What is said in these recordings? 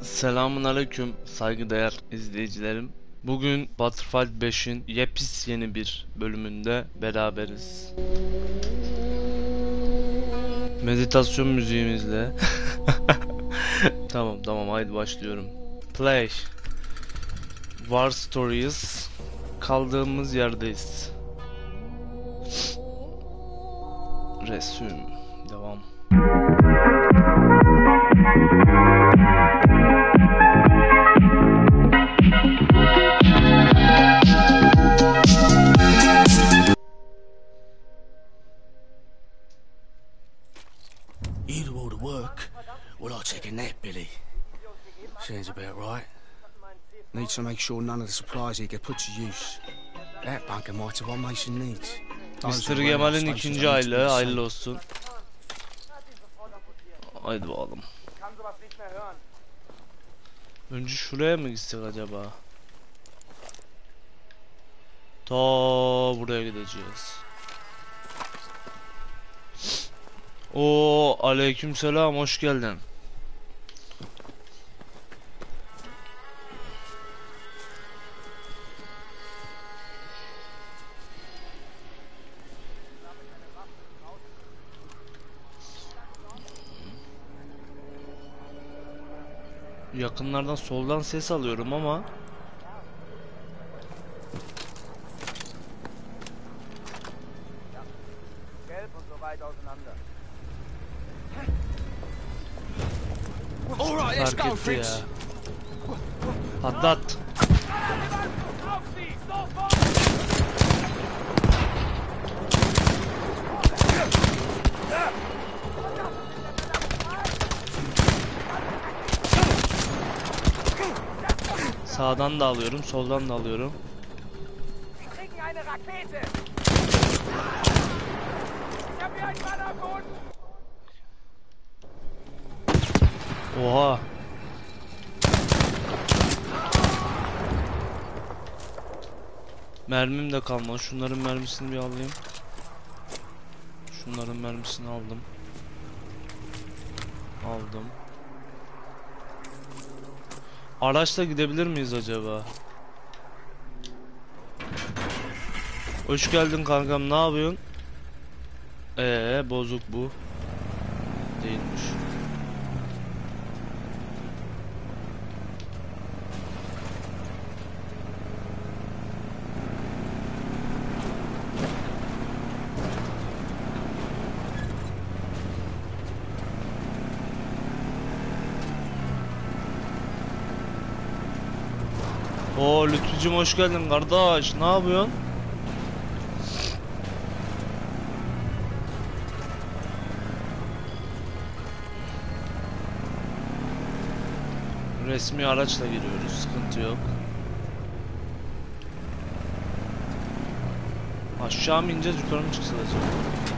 Selamun aleyküm saygıdeğer izleyicilerim. Bugün Battlefield 5'in yepis yeni bir bölümünde beraberiz. Meditasyon müziğimizle. Tamam haydi başlıyorum. Play. War Stories. Kaldığımız yerdeyiz. Resume. Devam. You do all the work, well I'll take a nap, Billy. Sounds about right. Need to make sure none of the supplies here get put to use. That bunker might have what Mason needs. Mr. Gemal'in ikinci aylığı hayırlı olsun. Haydi bakalım. Önce şuraya mı gitsek acaba? Ta buraya gideceğiz. O aleykümselam, hoş geldin. Yakınlardan soldan ses alıyorum ama fark etti ya. Patlat. Sağdan da alıyorum, soldan da alıyorum. Oha. Mermim de kalmadı. Şunların mermisini bir alayım. Şunların mermisini aldım. Araçla gidebilir miyiz acaba? Hoş geldin kankam, ne yapıyorsun? Bozuk bu. Değilmiş. Oo Lütfücüm, hoş geldin kardeş. Ne yapıyorsun? Resmi araçla giriyoruz. Sıkıntı yok. Aşağı mı ineceğiz, yukarı mı çıkacağız acaba?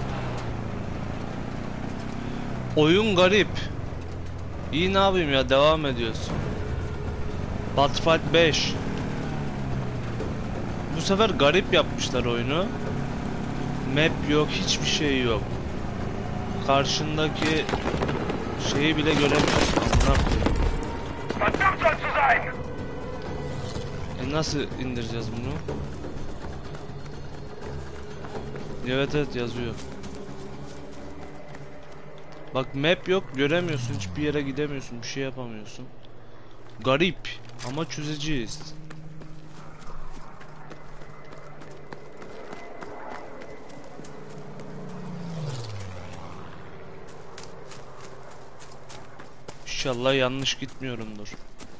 Oyun garip. İyi, ne yapayım ya, devam ediyoruz. Battlefield 5. Bu sefer garip yapmışlar oyunu. Map yok, hiçbir şey yok. Karşındaki şeyi bile göremiyorsun. Nasıl indireceğiz bunu? Evet yazıyor. Bak map yok, göremiyorsun, hiçbir yere gidemiyorsun, bir şey yapamıyorsun. Garip ama çözeceğiz. İnşallah yanlış gitmiyorumdur.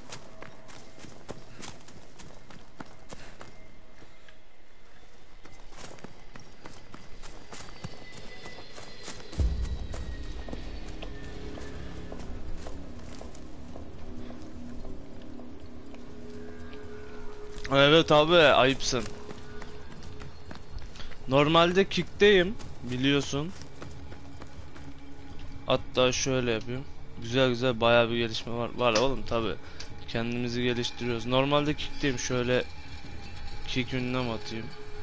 Evet abi, ayıpsın. Normalde kick'teyim biliyorsun. Hatta şöyle yapayım. Güzel bayağı bir gelişme var oğlum, tabi. Kendimizi geliştiriyoruz. Normalde kick'teyim, şöyle kick ünlem atayım.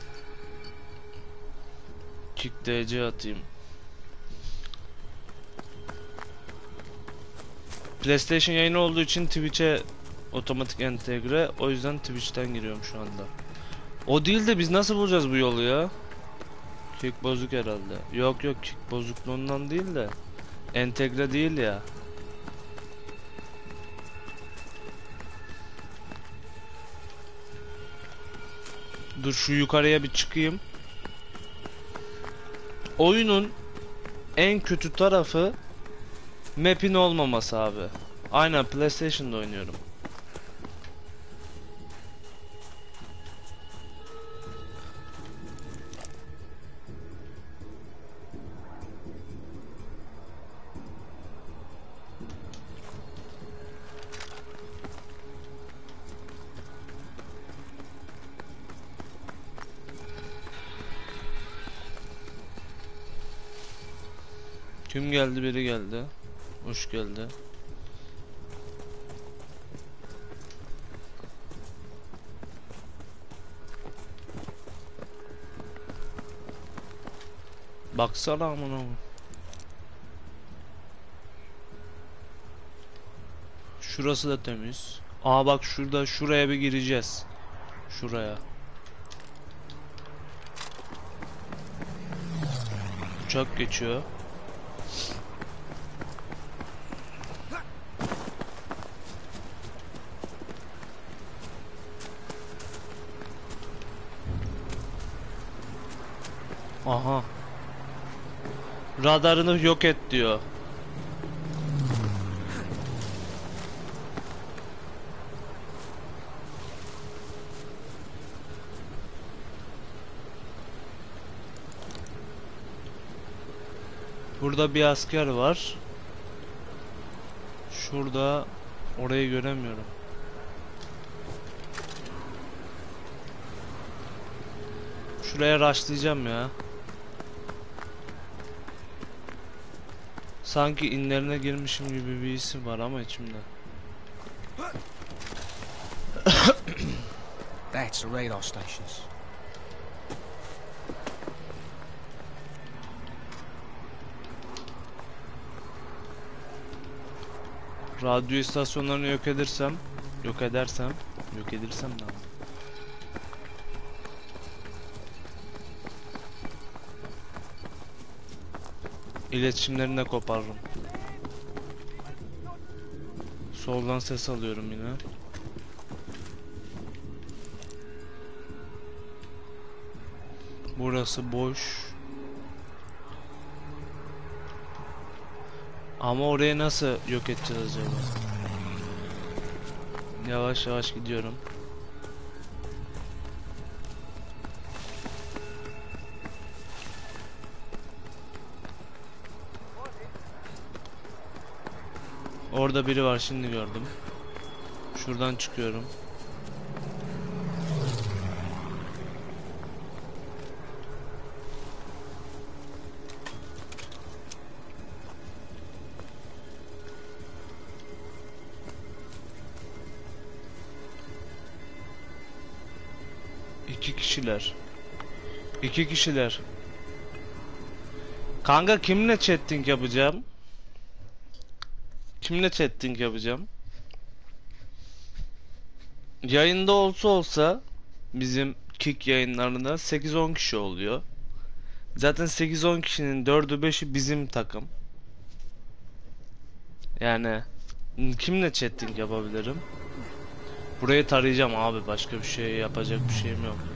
Kick DC atayım. PlayStation yayını olduğu için Twitch'e otomatik entegre. O yüzden Twitch'ten giriyorum şu anda. O değil de biz nasıl bulacağız bu yolu ya? Kick bozuk herhalde. Yok kick bozukluğundan değil de entegre değil ya. Dur şu yukarıya bir çıkayım. Oyunun en kötü tarafı map'in olmaması abi. Aynen PlayStation'da oynuyorum. Kim geldi? Biri geldi. Hoş geldi. Baksana amına. Şurası da temiz. Aa bak şuraya bir gireceğiz. Şuraya. Uçak geçiyor. Aha. Radarını yok et diyor. Burada bir asker var. Şurada orayı göremiyorum. Şuraya rushlayacağım ya. Sanki inlerine girmişim gibi bir isim var ama içimde. That's the radar stations. Radyo istasyonlarını yok edersem ne olur? İletişimlerini de koparırım. Soldan ses alıyorum yine. Burası boş. Ama orayı nasıl yok edeceğiz acaba? Yavaş yavaş gidiyorum. Orada biri var, şimdi gördüm. Şuradan çıkıyorum. İki kişiler. Kanka kimle chatting yapacağım? Yayında olsa bizim Kick yayınlarında 8-10 kişi oluyor. Zaten 8-10 kişinin 4'ü 5'i bizim takım. Yani kimle chatting yapabilirim? Burayı tarayacağım abi, başka bir şey yapacak bir şeyim yok.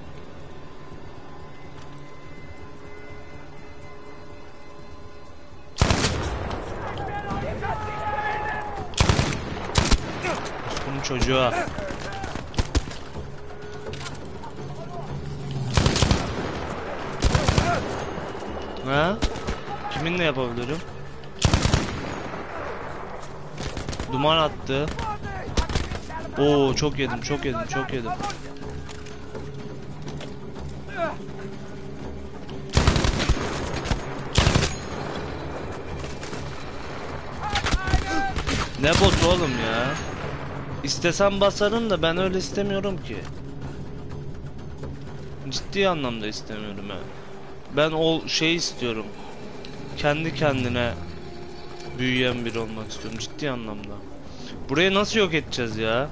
Bunun çocuğa. Ha? Kiminle yapabilirim? Duman attı. Oo çok yedim. Ne bot oğlum ya? İstesem basarım da ben öyle istemiyorum ki. Ciddi anlamda istemiyorum ha. Ben o şeyi istiyorum. Kendi kendine büyüyen biri olmak istiyorum ciddi anlamda. Burayı nasıl yok edeceğiz ya?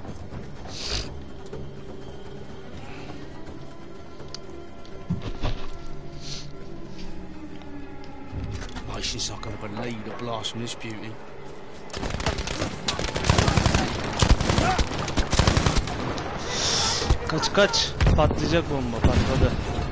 Patience, I can believe the blast from this beauty. Kaç kaç. Patlayacak bomba, patladı.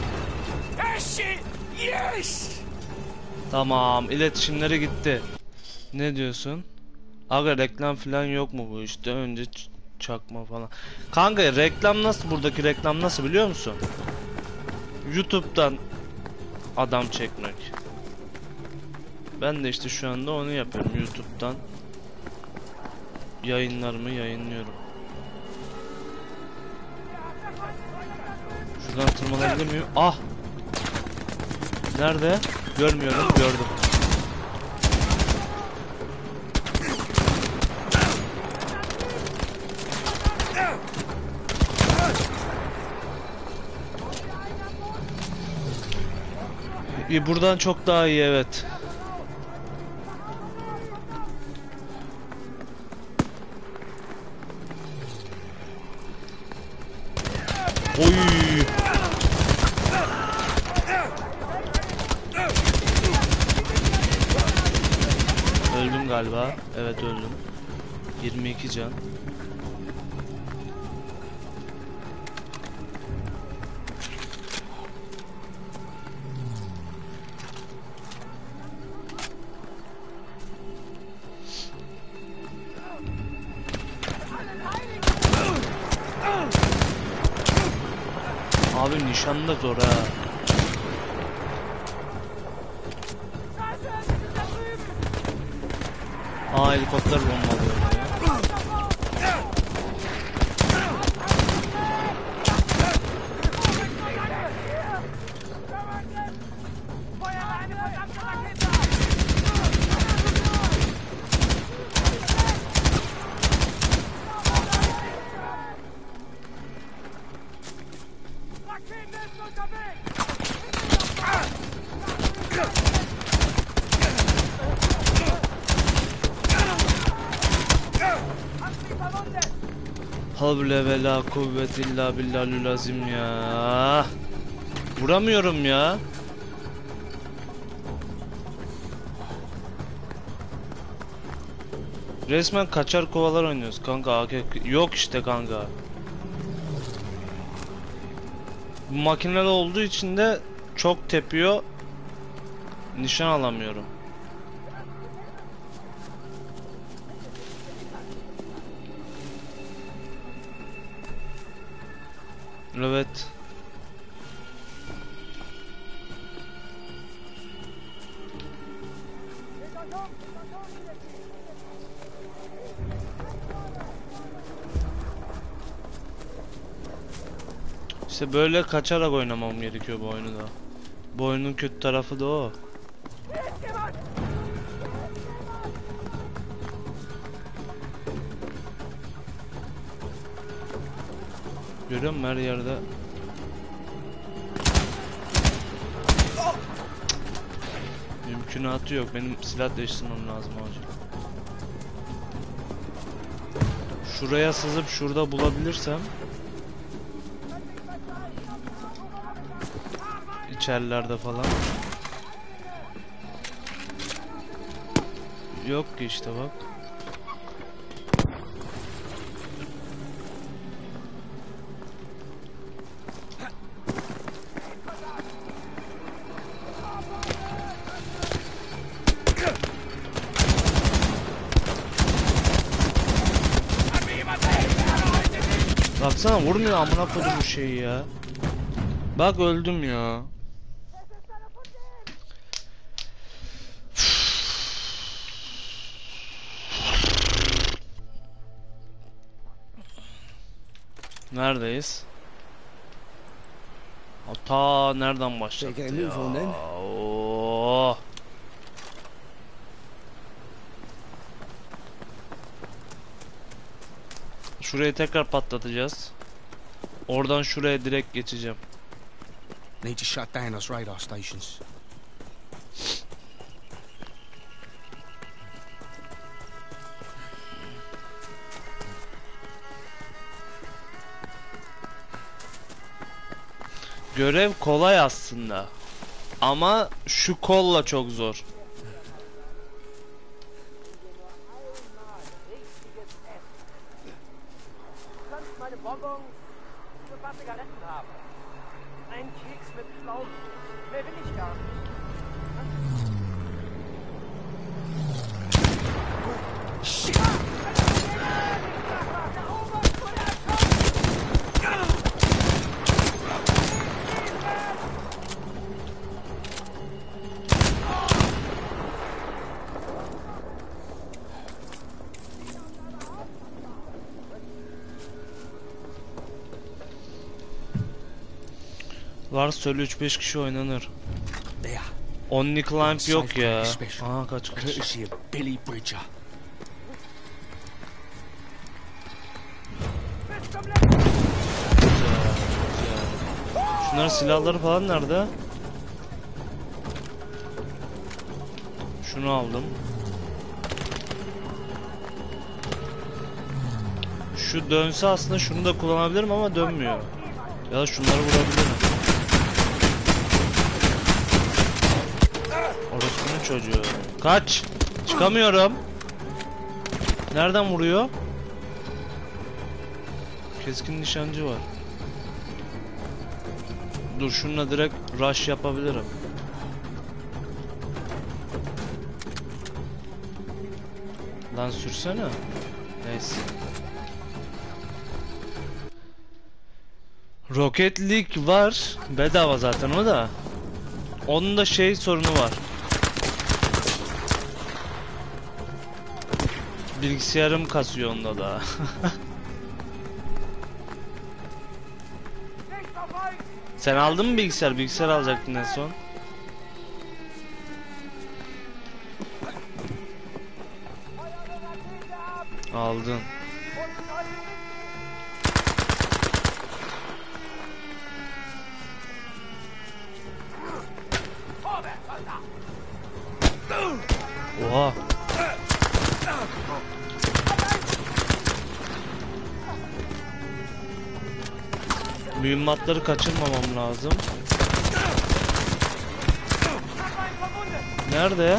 Yes! Tamam, iletişimleri gitti. Ne diyorsun? Aga reklam falan yok mu bu işte? Önce çakma falan. Kanka reklam nasıl, buradaki reklam nasıl biliyor musun? YouTube'dan adam çekmek. Ben de işte şu anda onu yapıyorum. YouTube'dan yayınlarımı yayınlıyorum. Şuradan tırmanabilir miyim? Ah! Nerede? Görmüyorum, gördüm. Buradan çok daha iyi, evet. Oy! Öldüm galiba. Evet öldüm. 22 can. Abi nişan da zor ha. Aa, helikopter bombalıyor ya. Havle ve la kuvvet illa billahül azim ya. Vuramıyorum ya. Resmen kaçar kovalar oynuyoruz kanka. Yok işte kanka. Bu makineli olduğu için de çok tepiyor. Nişan alamıyorum. Evet. İşte böyle kaçarak oynamam gerekiyor bu oyunu da. Bu oyunun kötü tarafı da o. Görüyor musun her yerde? Mümkünatı yok. Benim silah değiştirmem lazım acil. Şuraya sızıp şurada bulabilirsem. İçerilerde falan. Yok ki işte bak. Baksana vurmuyor amına koydum bu şeyi ya. Bak öldüm ya. Neredeyiz? Ta nereden başladı ya? Oo. Şurayı tekrar patlatacağız. Oradan şuraya direkt geçeceğim. Need to shut down those radar stations. Görev kolay aslında. Ama şu kolla çok zor. Varsa öyle 3-5 kişi oynanır. There. Only climb yok ya. Special. Aha kaç. Courtesy of Billy Bridger. Şunların silahları falan nerede? Şunu aldım. Şu dönse aslında şunu da kullanabilirim ama dönmüyor. Ya da şunları vurabilirim. Orospu'nun çocuğu. Kaç! Çıkamıyorum. Nereden vuruyor? Keskin nişancı var. Dur şununla direkt rush yapabilirim. Lan sürsene. Neyse. Rocket League var. Bedava zaten o da. Onun da şey sorunu var. Bilgisayarım kasıyor onda da. Sen aldın mı bilgisayar? Bilgisayar alacaktın en son. Aldın. Oha. Mühimmatları kaçırmamam lazım. Nerede ya?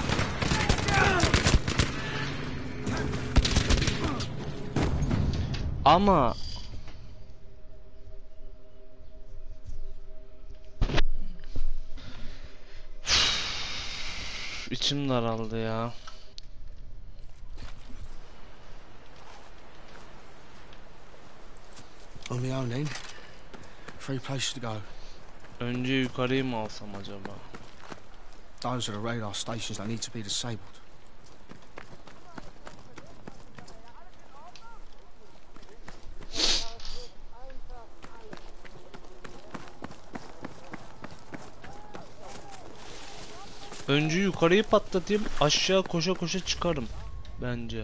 Ama içim daraldı ya. On my own then. 3 places to go. Önce yukarıyı mı alsam acaba? Those are the radar stations that need to be disabled. Önce yukarıyı patlatayım, aşağı koşa koşa çıkarım bence.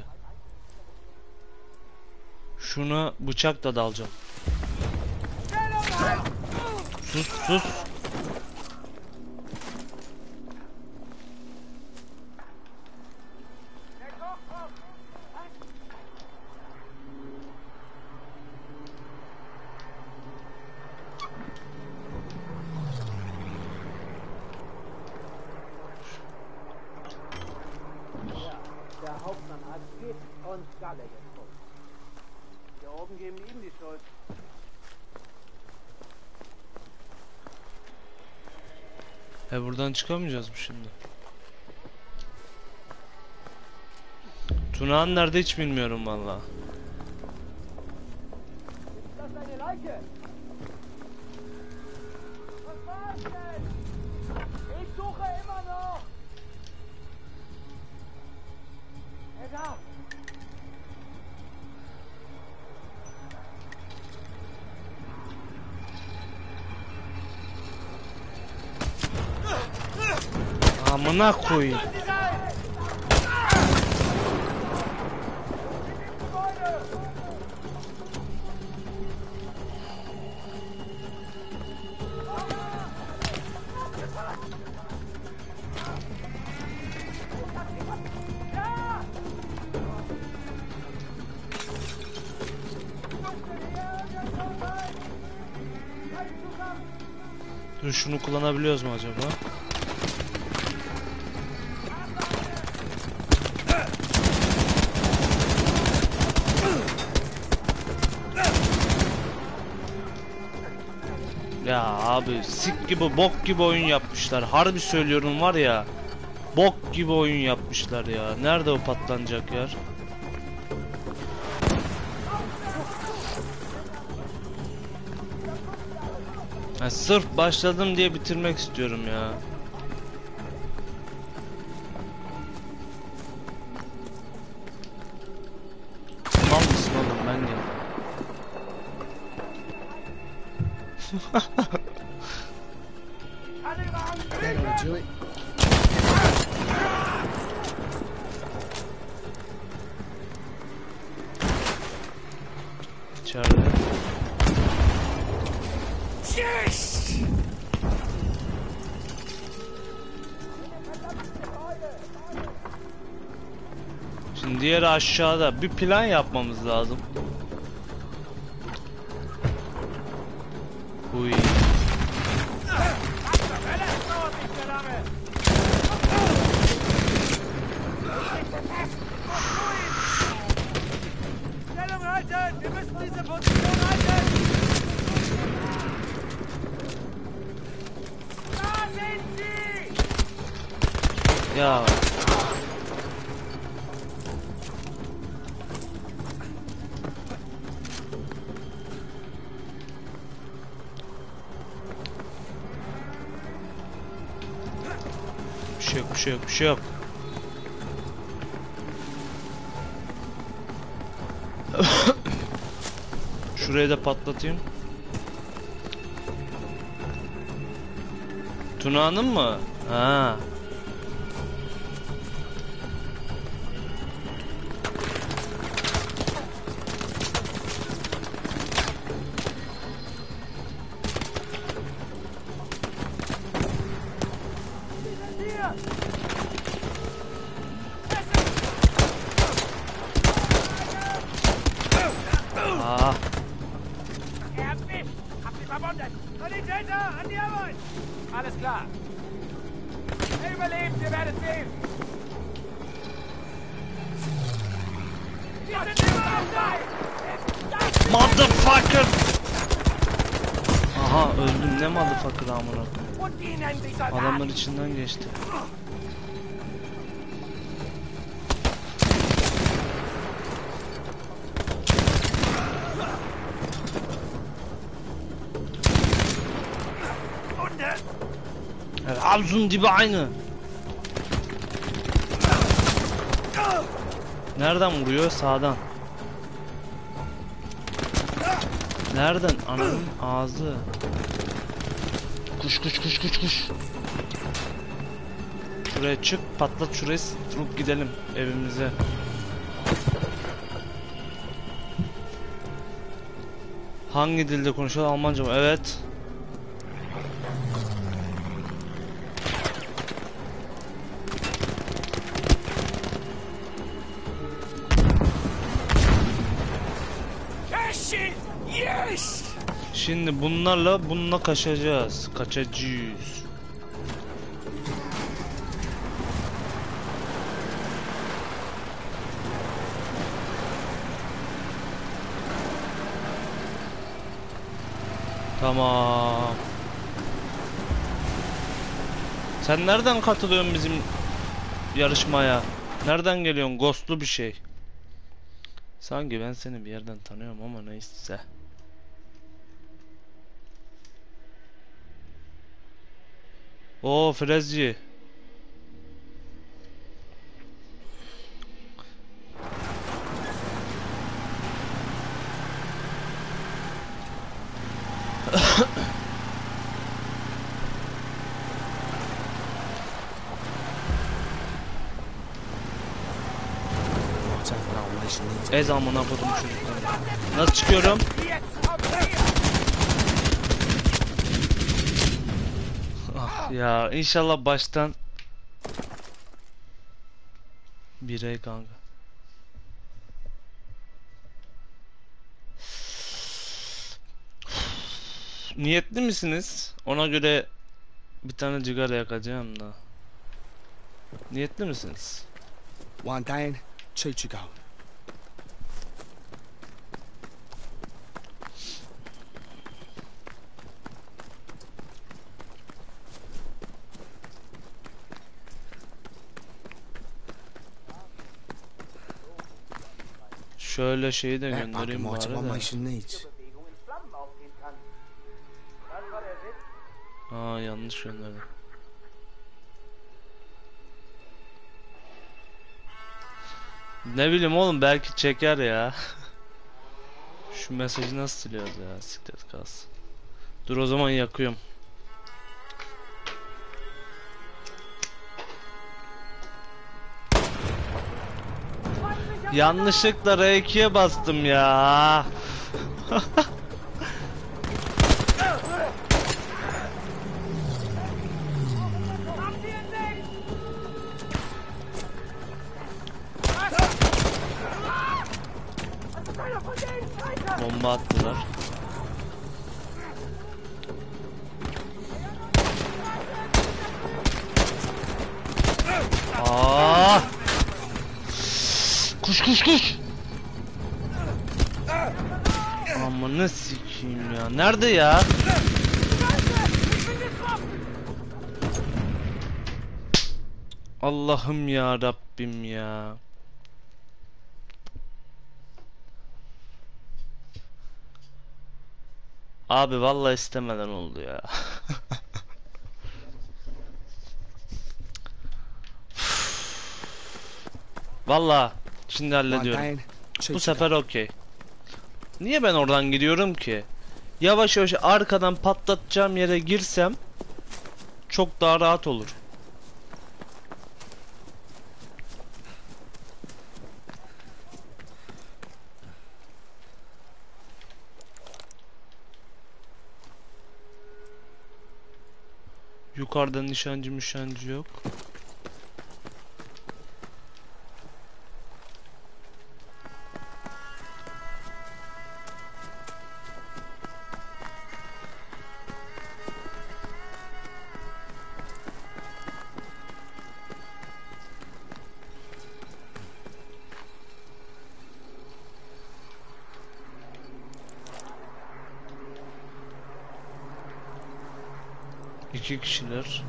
Şuna bıçak da dalacağım. Sus sus. Der Hauptmann hat Gift und Galle getrunken. Hier oben geben ihm die Schuld. Buradan çıkamayacağız mı şimdi? Tunağan nerede hiç bilmiyorum valla. Ist das eine Leiche? Was war's denn? Ich suche immer noch! Da! Amına koyayım. Dur, şunu kullanabiliyoruz mu acaba? Ya abi sik gibi bok gibi oyun yapmışlar. Harbi söylüyorum var ya. Bok gibi oyun yapmışlar ya. Nerede o patlanacak yer? Ha, sırf başladım diye bitirmek istiyorum ya. Mal mısın oğlum, ben geldim. That ought to do it. İçeride. Yes! Şimdi diğeri aşağıda. Bir plan yapmamız lazım. Uy. Stellung halten! Wir müssen diese Position halten! Da sind sie! Ya. Bir şey yok, bir şey yok, bir şey yok. Şurayı da patlatayım. Tuna'nın mı? Ha. Ah. Erwischt! Hab sie verwundet! Sanitäter, an die Arbeit! Alles klar. Er überlebt, ihr werdet sehen! Wir sind immer noch da! Motherfucker. Aha, öldüm. Ne motherfucker amına koyayım. Und die nennen sich Soldaten! Adamlar içinden geçti. Havzun dibi aynı. Nereden vuruyor? Sağdan. Nereden? Ananın ağzı. Kuş kuş kuş kuş kuş. Şuraya çık, patlat şurayı, vurup gidelim evimize. Hangi dilde konuşuyor? Almanca mı? Evet. Yes! Şimdi bununla kaçacağız. Kaçacağız. Tamam. Sen nereden katılıyorsun bizim yarışmaya? Nereden geliyorsun? Ghostlu bir şey. Sanki ben seni bir yerden tanıyorum ama neyse. Oo, Frezci. Ez amına kodum çocuklar. Nasıl çıkıyorum? Ah ya, inşallah baştan birey kanka. Niyetli misiniz? Ona göre bir tane cigara yakacağım da. Niyetli misiniz? One down, two to go. Şöyle şeyi de That bunker göndereyim might have bari what de. Mason needs. Bewegung in Flammen aufgehen kann. Das war der Sitz. Aa, yanlış gönderdim. Ne bileyim oğlum, belki çeker ya. Şu mesajı nasıl siliyoruz ya, siklet kalsın. Dur o zaman yakıyorum. Yanlışlıkla R2'ye bastım ya. Bomba attılar. Aa! Kuş kuş kuş. Amına sikeyim ya. Nerede ya? Allah'ım ya Rabbim ya. Abi vallahi istemeden oldu ya. Vallahi şimdi One hallediyorum. down, two Bu to sefer go. okey. Niye ben oradan gidiyorum ki? Yavaş yavaş arkadan patlatacağım yere girsem çok daha rahat olur. Yukarıda nişancı yok. İki kişiler.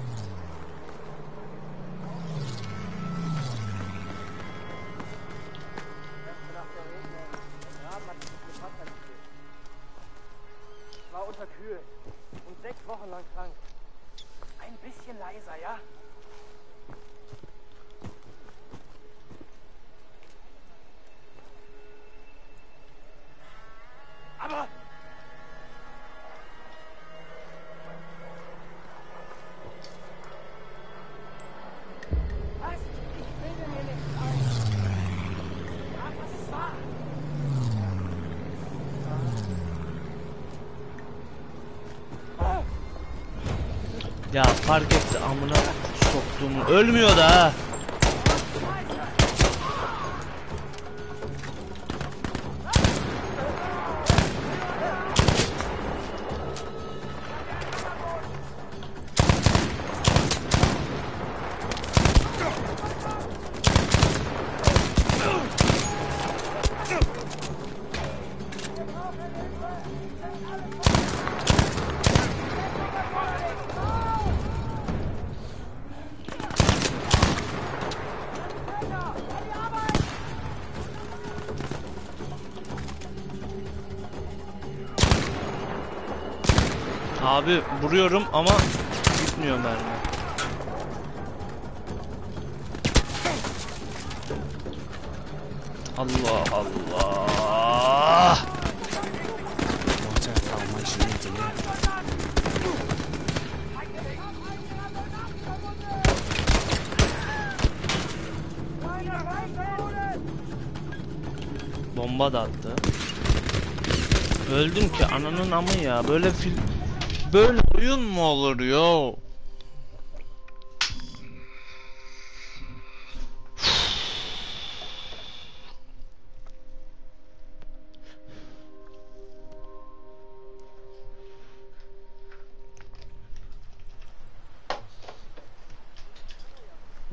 Ich war unterkühlt und 6 Wochen lang krank. Ein bisschen leiser, ja? Aber... Was? Ich bilde mir nichts ein. Sag, was es war. Ya fark etti amına soktuğumu. Ölmüyor da ha. Abi vuruyorum ama gitmiyor mermi. Allah Allah. Right out, old Mason needs a lift. Bomba da attı. Öldüm ki ananın amı ya. Böyle oyun mu olur yo?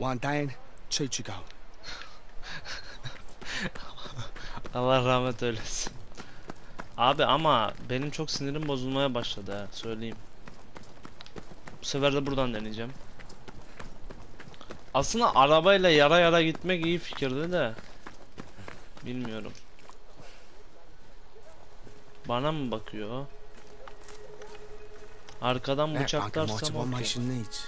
One down, two to go. Allah rahmet eylesin. Abi ama benim çok sinirim bozulmaya başladı ha, söyleyeyim. Bu sefer de buradan deneyeceğim. Aslında arabayla yara yara gitmek iyi fikirdi de. Bilmiyorum. Bana mı bakıyor? Arkadan That bunker might bıçaklarsam have what okey. Mason needs.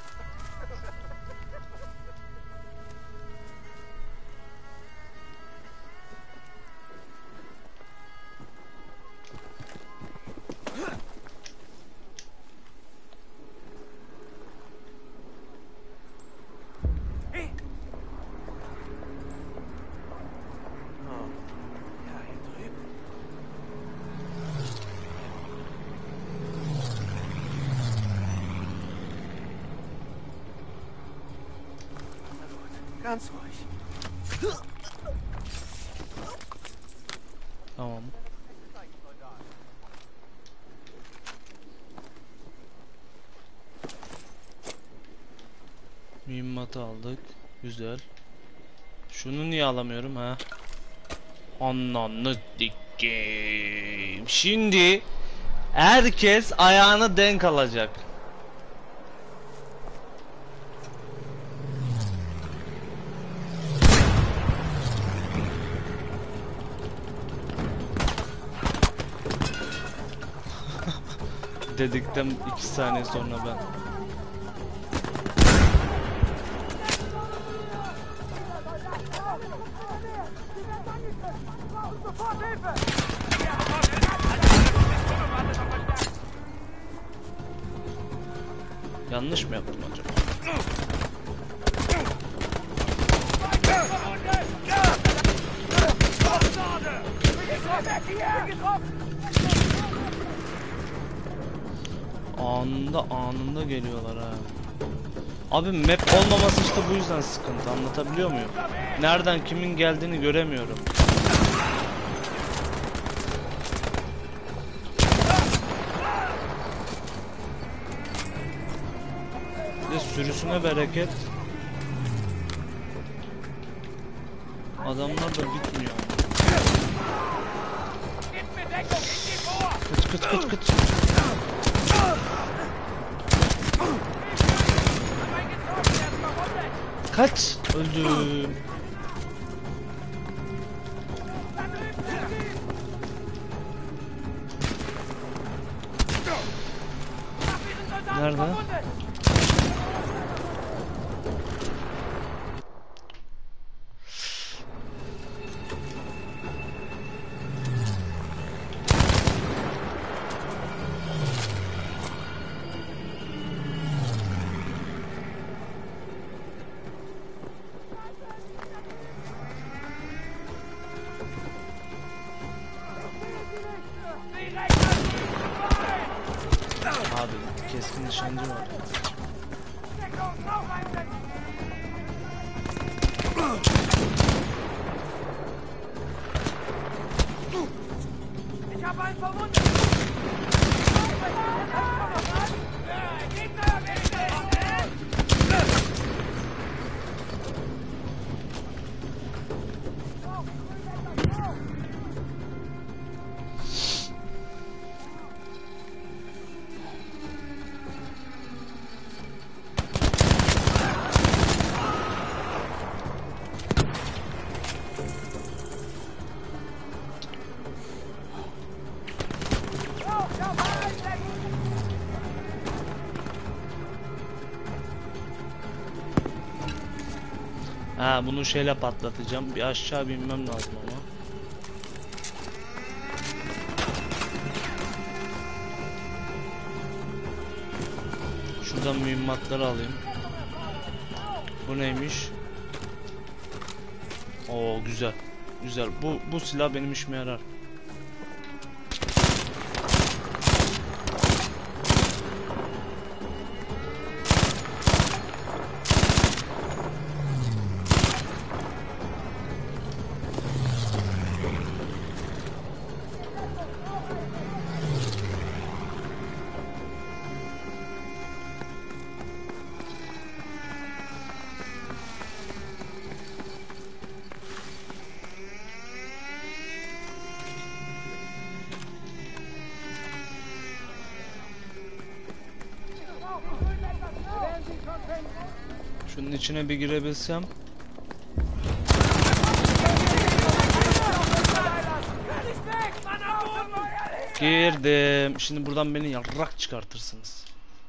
Ganz ruhig. Tamam. Mühimmatı aldık. Güzel. Şunu niye alamıyorum ha? Ananı dikeyim. Şimdi herkes ayağını denk alacak. Dedikten 2 saniye sonra ben. Yanlış mı yaptım acaba? Anında geliyorlar ha. Abi map olmaması işte bu yüzden sıkıntı, anlatabiliyor muyum? Nereden kimin geldiğini göremiyorum. Ve sürüsüne bereket. Adamlar da bitmiyor. Kıç. Kaç! Öldüm. Nerede? Abi keskin nişancı var. Ich habe einen verwundet. Ha, bunu şeyle patlatacağım. Bir aşağı binmem lazım ama. Şuradan mühimmatları alayım. Bu neymiş? Oo, güzel. Güzel. Bu silah benim işime yarar. Şunun içine bir girebilsem. Girdim. Şimdi buradan beni yarrak çıkartırsınız.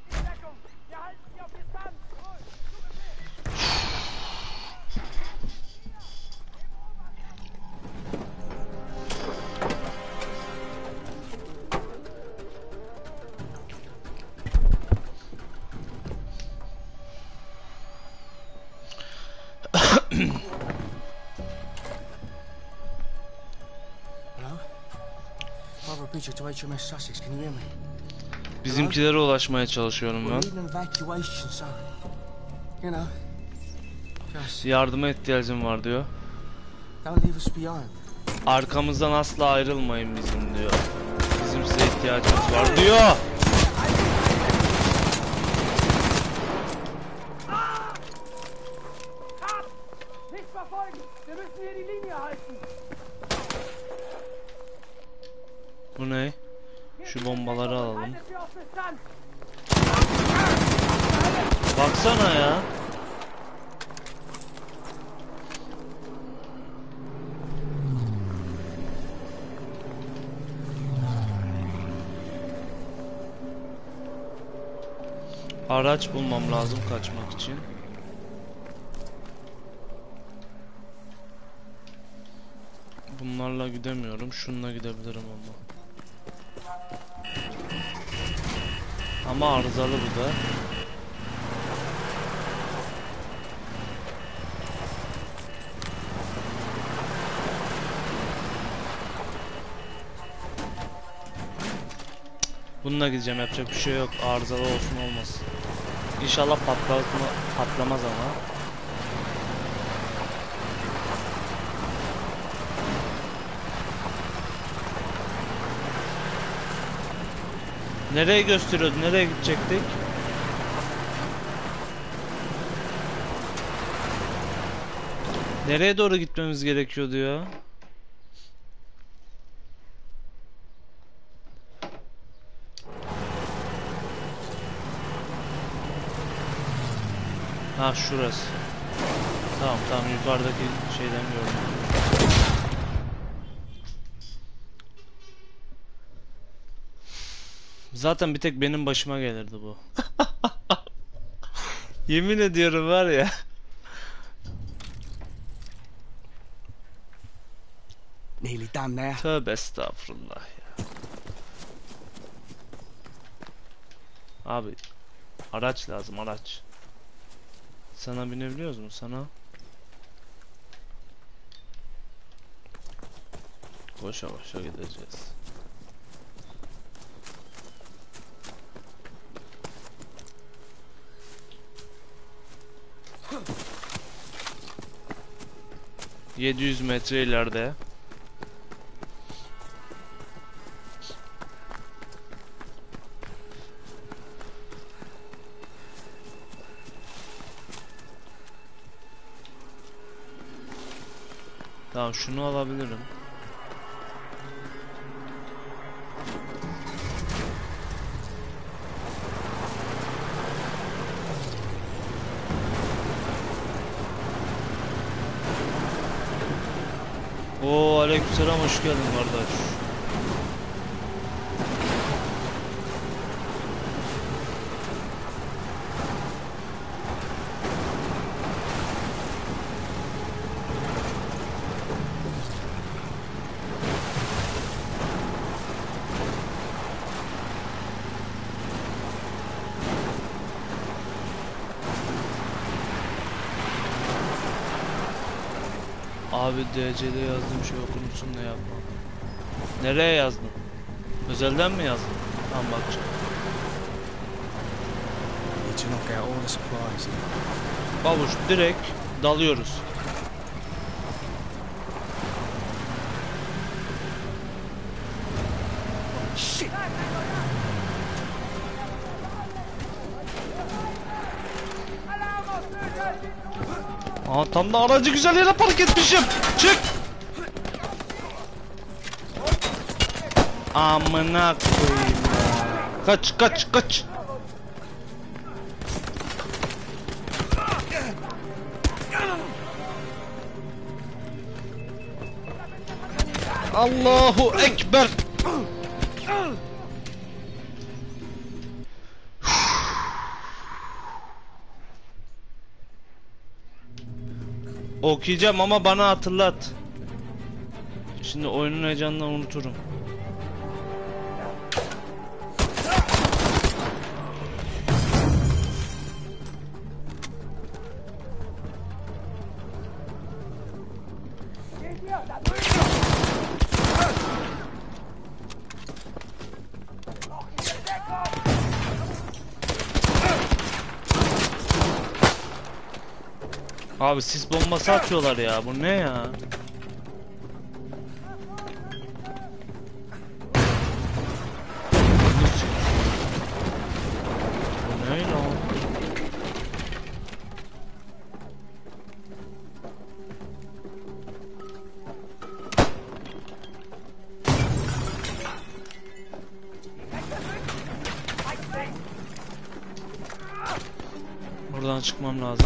Hello? Father Preacher to HMS Sussex, can you hear me? Bizimkilere ulaşmaya çalışıyorum We're ben. needing an evacuation, so... You know... Just Yardıma ihtiyacım var diyor. don't leave us behind. Arkamızdan asla ayrılmayın bizim diyor. Bizim size ihtiyacımız var diyor. Nicht verfolgen! Wir müssen hier die Linie halten! Bu ne? Şu bombaları alalım. Haltet sie auf Distanz! Baksana ya. Araç bulmam lazım kaçmak için. Bunlarla gidemiyorum. Şununla gidebilirim ama. Ama arızalı bu da. Bununla gideceğim, yapacak bir şey yok. Arızalı olsun olmasın. İnşallah patlamaz ama. Nereye gösteriyordu? Nereye gidecektik? Nereye doğru gitmemiz gerekiyordu ya? Ha şurası. Tamam tamam, yukarıdaki şeyden gördüm. Zaten bir tek benim başıma gelirdi bu. Yemin ediyorum var ya. Nearly done there. Tövbe estağfurullah ya. Abi araç lazım, araç. Sana binebiliyoruz mu sana? Koşa koşa gideceğiz. ...700 metre ileride. Tamam, şunu alabilirim. Oo, aleykümselam, hoş geldin kardeş. Abi DC'de yazdığım şey okunursun da yapma. Nereye yazdın? Özelden mi yazdın? Tamam, bakacağım. Need to knock out all the supplies here. Babuş, direkt dalıyoruz. Shit! Aa, tam da aracı güzel yere park etmişim. Çık. Amına koyayım ya. Kaç kaç kaç. Allahu Ekber. Okuyacağım ama bana hatırlat. Şimdi oyunun heyecanını unuturum. Abi sis bombası atıyorlar ya. Bu ne ya? Bu ne lan? Buradan çıkmam lazım.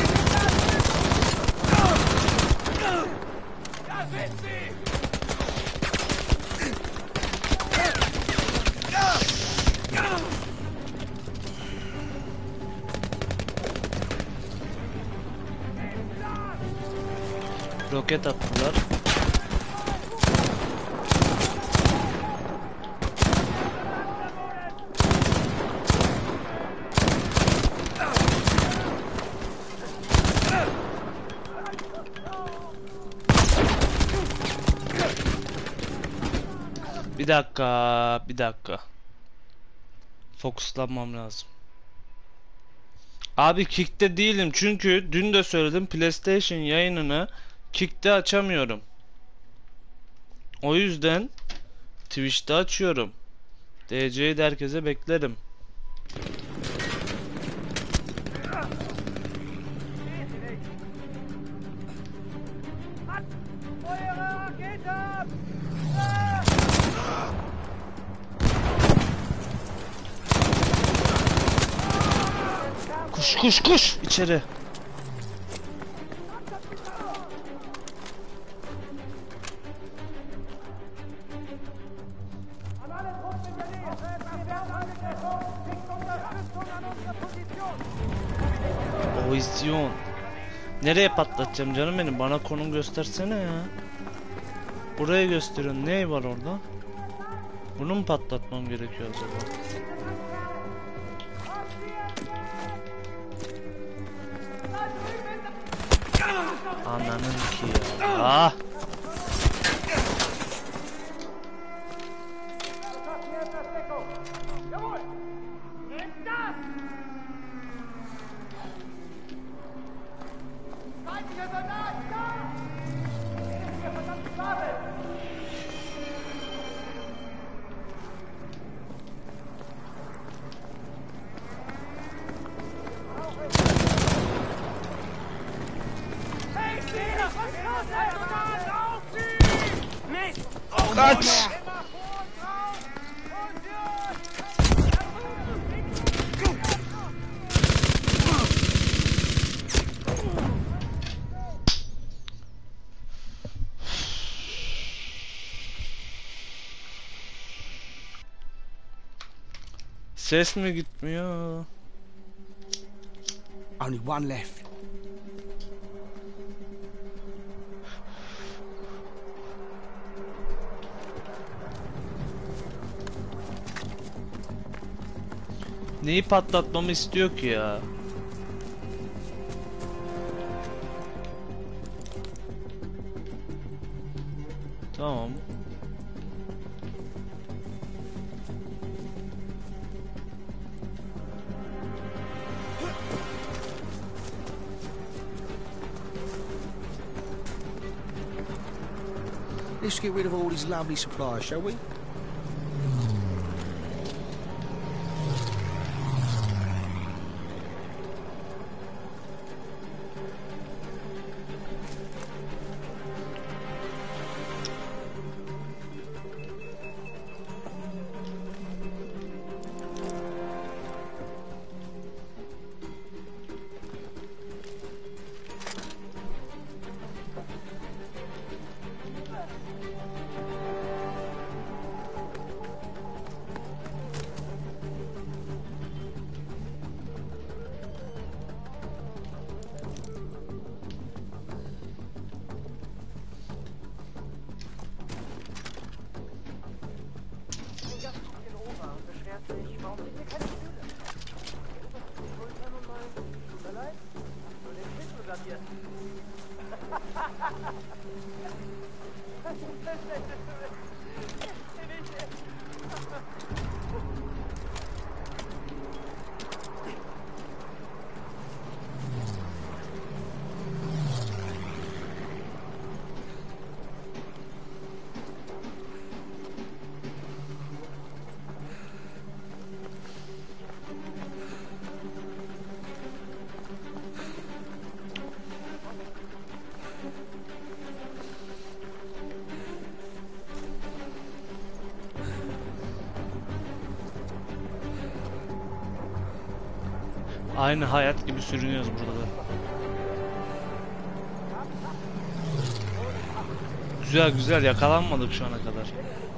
Roket attılar. Bir dakika, bir dakika. Fokuslanmam lazım. Abi Kick'te değilim çünkü dün de söyledim, PlayStation yayınını Kick'te açamıyorum. O yüzden Twitch'te açıyorum. DC'yi de herkese beklerim. Kuş kuş kuş içeri. Vizyon. Nereye patlatacağım canım benim? Bana konum göstersene ya. Buraya gösteriyorsun. Ne var orada? Bunu mu patlatmam gerekiyor acaba? Ananın ki ya. Ah! Kaç! Ses mi gitmiyor? Only one left. Neyi patlatmamı istiyor ki ya? Tamam. Let's get rid of all these lovely supplies, shall we? Aynı hayat gibi sürünüyoruz burada. Güzel güzel, yakalanmadık şu ana kadar.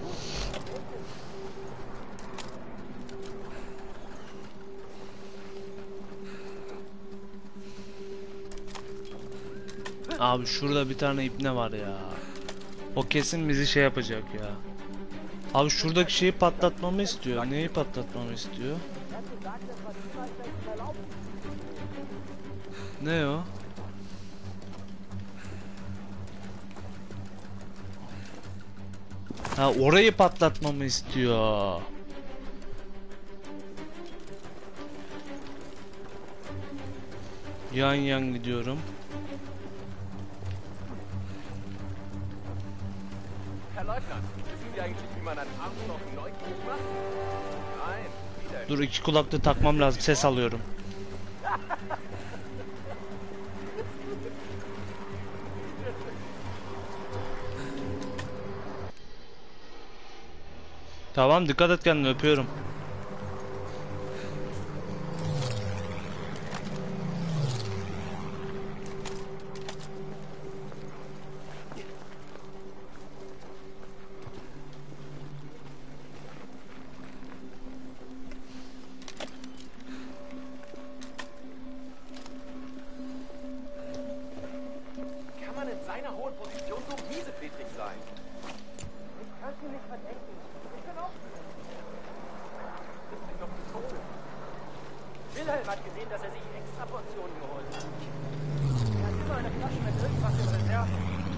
Abi şurada bir tane ibne var ya. O kesin bizi şey yapacak ya. Abi şuradaki şeyi patlatmamı istiyor. Neyi patlatmamı istiyor? Ne o? Ha, orayı patlatmamı istiyor. Yan yan gidiyorum. Herr Leutnant, wissen Sie eigentlich, wie man ein Arschloch neugierig macht? Nein, wieder. Dur, iki kulaklığı takmam lazım. Ses alıyorum. Tamam, dikkat et kendine, öpüyorum. Kann man in seiner hohen Position so miesepetrig sein? Ich kann Sie nicht verdenken. Ich bin auch. Ist sich noch zu Tode. Wilhelm hat gesehen, dass er sich extra Portionen geholt hat. Er hat immer eine Flasche mit irgendwas in Reserve.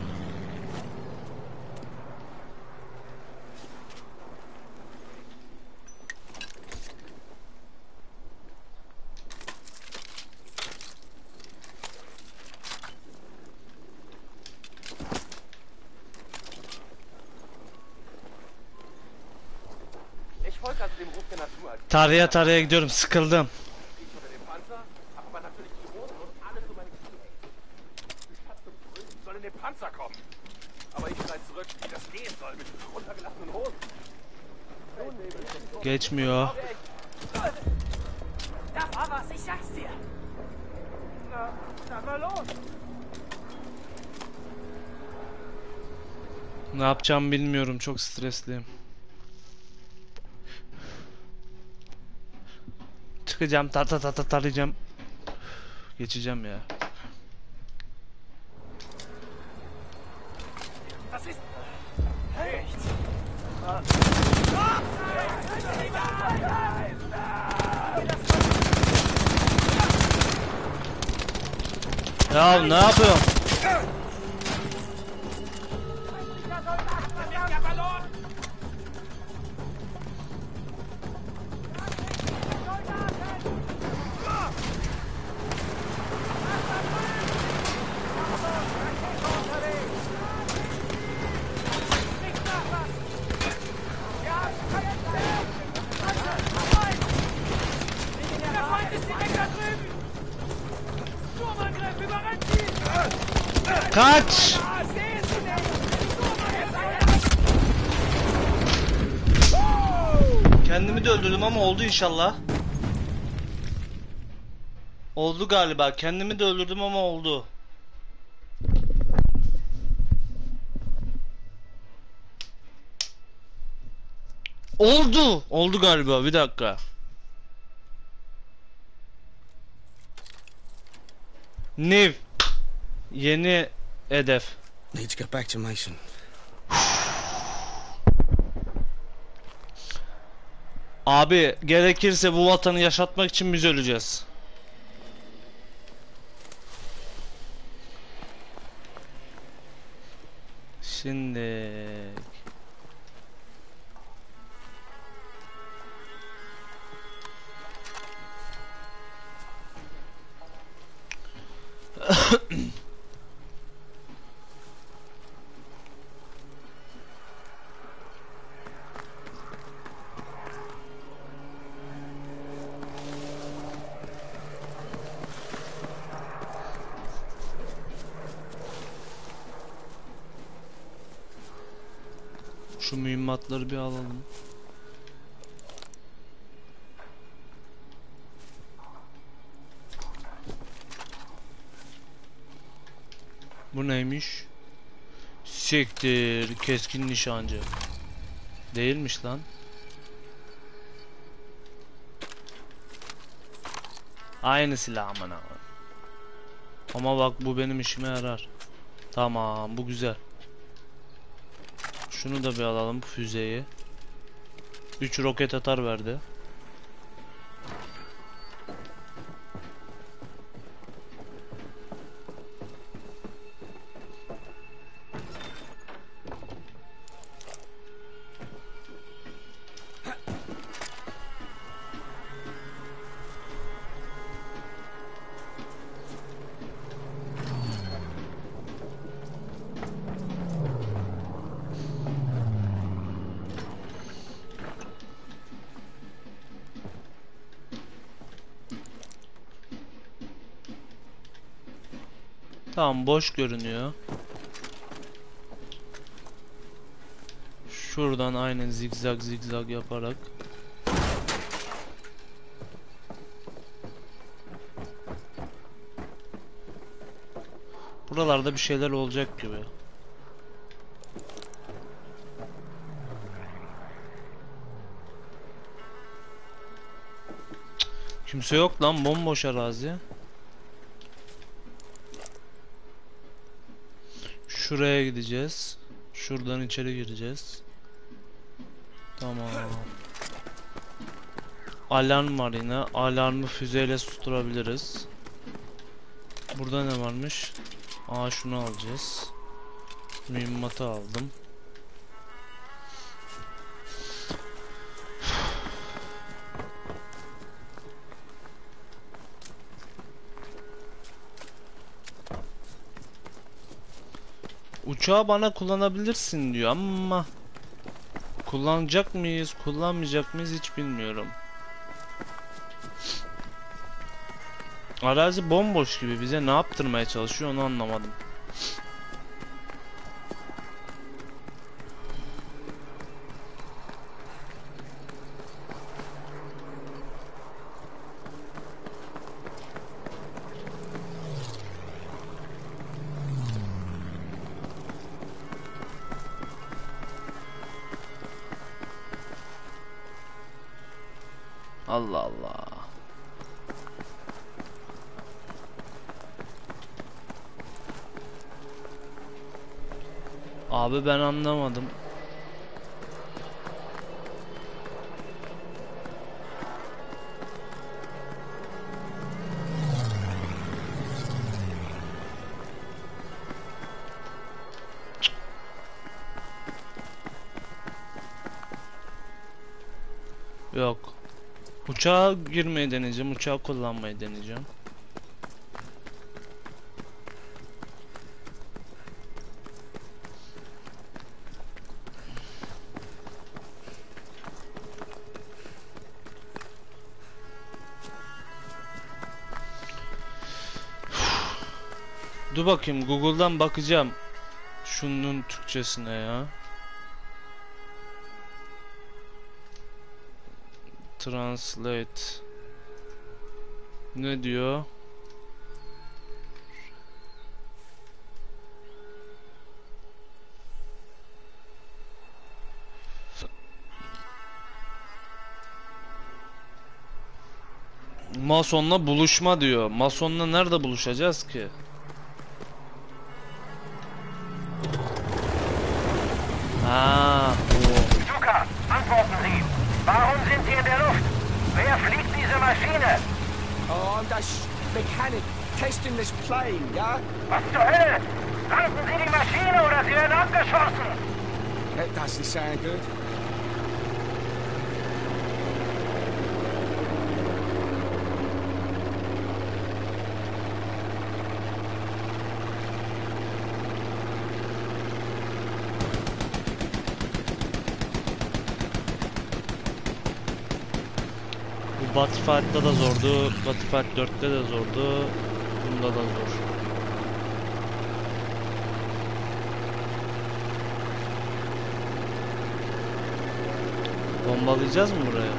Ich folge also dem Ruf der Natur als Taraya taraya gidiyorum, sıkıldım. ich unter dem Panzer, hab aber natürlich die Hosen und alles um meine Knie eng. Die Stadt zum Größten soll in den Panzer kommen. Aber ich schrei zurück, wie das gehen soll mit runtergelassenen Hosen. Geçmiyor. Da war was, ich sag's dir. Na, dann mal los. Ne yapacağımı bilmiyorum, çok stresliyim. Çıkacağım, tarayacağım. Geçeceğim ya. Das ist... Nichts. Ya ne yapıyorsun? Der Feind ist direkt da drüben! Sturmangriff, überrennt sie! Kaç! Ah, sehen Sie nicht! Kendimi de öldürdüm ama oldu inşallah. Oldu galiba. Kendimi de öldürdüm ama oldu. Oldu. Oldu galiba. Bir dakika. Niv. Yeni hedef. Need to get back to Mason. Abi gerekirse bu vatanı yaşatmak için biz öleceğiz. Şimdi şu mühimmatları bir alalım. Bu neymiş? Siktir, keskin nişancı. Değilmiş lan. Aynı silah amına. Ama bak bu benim işime yarar. Tamam, bu güzel. Şunu da bir alalım, füzeyi. 3 roket atar verdi. Tamam, boş görünüyor. Şuradan aynen zigzag zigzag yaparak. Buralarda bir şeyler olacak gibi. Kimse yok lan, bomboş arazi. Şuraya gideceğiz. Şuradan içeri gireceğiz. Tamam. Alarm var yine. Alarmı füzeyle susturabiliriz. Burada ne varmış? Aa, şunu alacağız. Mühimmatı aldım. Uçağı bana kullanabilirsin diyor ama kullanacak mıyız, kullanmayacak mıyız hiç bilmiyorum. Arazi bomboş gibi, bize ne yaptırmaya çalışıyor onu anlamadım. Allah Allah. Abi ben anlamadım. Yok. Uçağa girmeyi deneyeceğim. Uçağı kullanmayı deneyeceğim. Dur bakayım, Google'dan bakacağım şunun Türkçesine ya. Translate. Ne diyor? Masonla buluşma diyor. Masonla nerede buluşacağız ki? Ha, Zucker, antworten Sie! Warum sind Sie in der Luft? Wer fliegt diese Maschine? Oh, I'm just mechanic testing this plane, yeah? Was zur Hölle? Landen Sie die Maschine oder Sie werden abgeschossen! That doesn't sound good. bu Battlefield'da da zordu. Battlefield 4'te de zordu. Bunda da zor. Bombalayacağız mı buraya?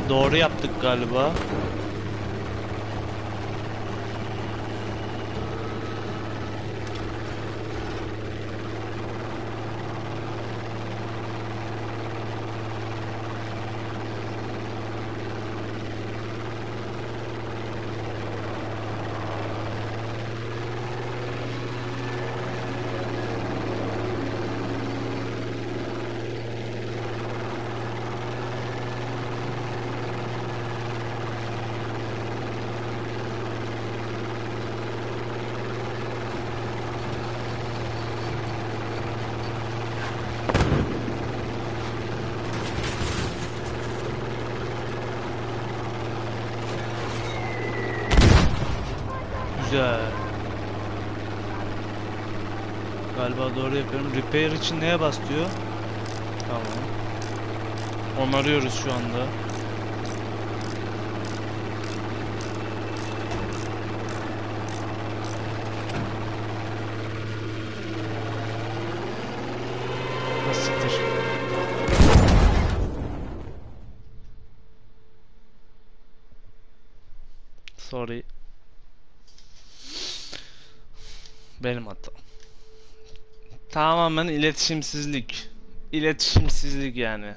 Doğru yaptık galiba. Güzel. Galiba doğru yapıyorum. Repair için neye bas diyor? Tamam. Onarıyoruz şu anda. Siktir. Sorry. Benim hatam. Tamamen iletişimsizlik. İletişimsizlik yani.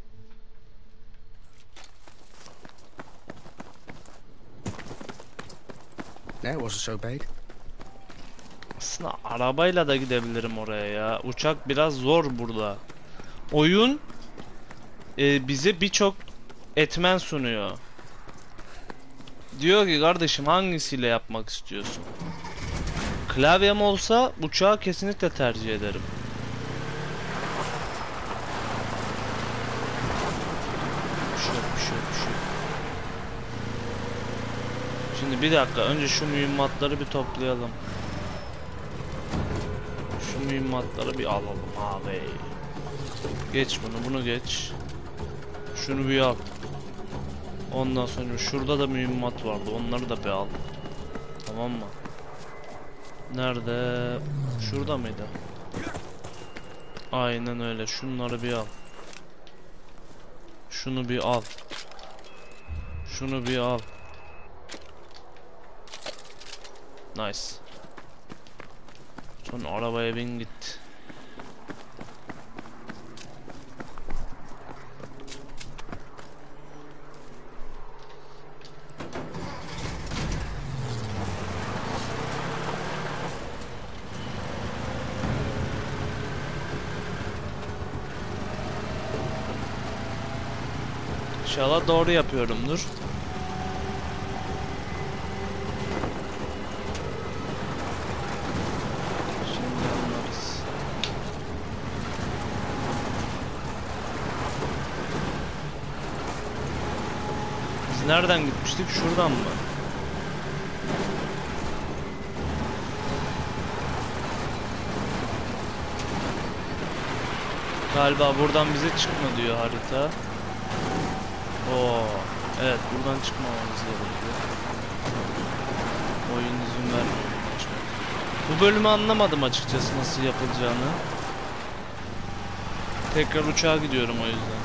That wasn't so bad. Aslında arabayla da gidebilirim oraya ya. Uçak biraz zor burada. Oyun bize birçok etmen sunuyor. Diyor ki kardeşim hangisiyle yapmak istiyorsun? Klavyem olsa uçağı kesinlikle tercih ederim. Bir şey yok. Şimdi bir dakika, önce şu mühimmatları bir toplayalım. Şu mühimmatları bir alalım abi. Geç bunu geç. Şunu bir al. Ondan sonra şurada da mühimmat vardı, onları da bir al. Tamam mı? Nerede? Şurada mıydı? Aynen öyle. Şunları bir al. Şunu bir al. Şunu bir al. Nice. Sonra arabaya bin git. İnşallah doğru yapıyorumdur. Şimdi anlarız. Biz nereden gitmiştik? Şuradan mı? Galiba buradan bize çıkma diyor harita. Oo, evet buradan çıkmamamız gerekiyor. Oyun izin vermiyor buradan çıkmak. Bu bölümü anlamadım açıkçası nasıl yapılacağını. Tekrar uçağa gidiyorum o yüzden.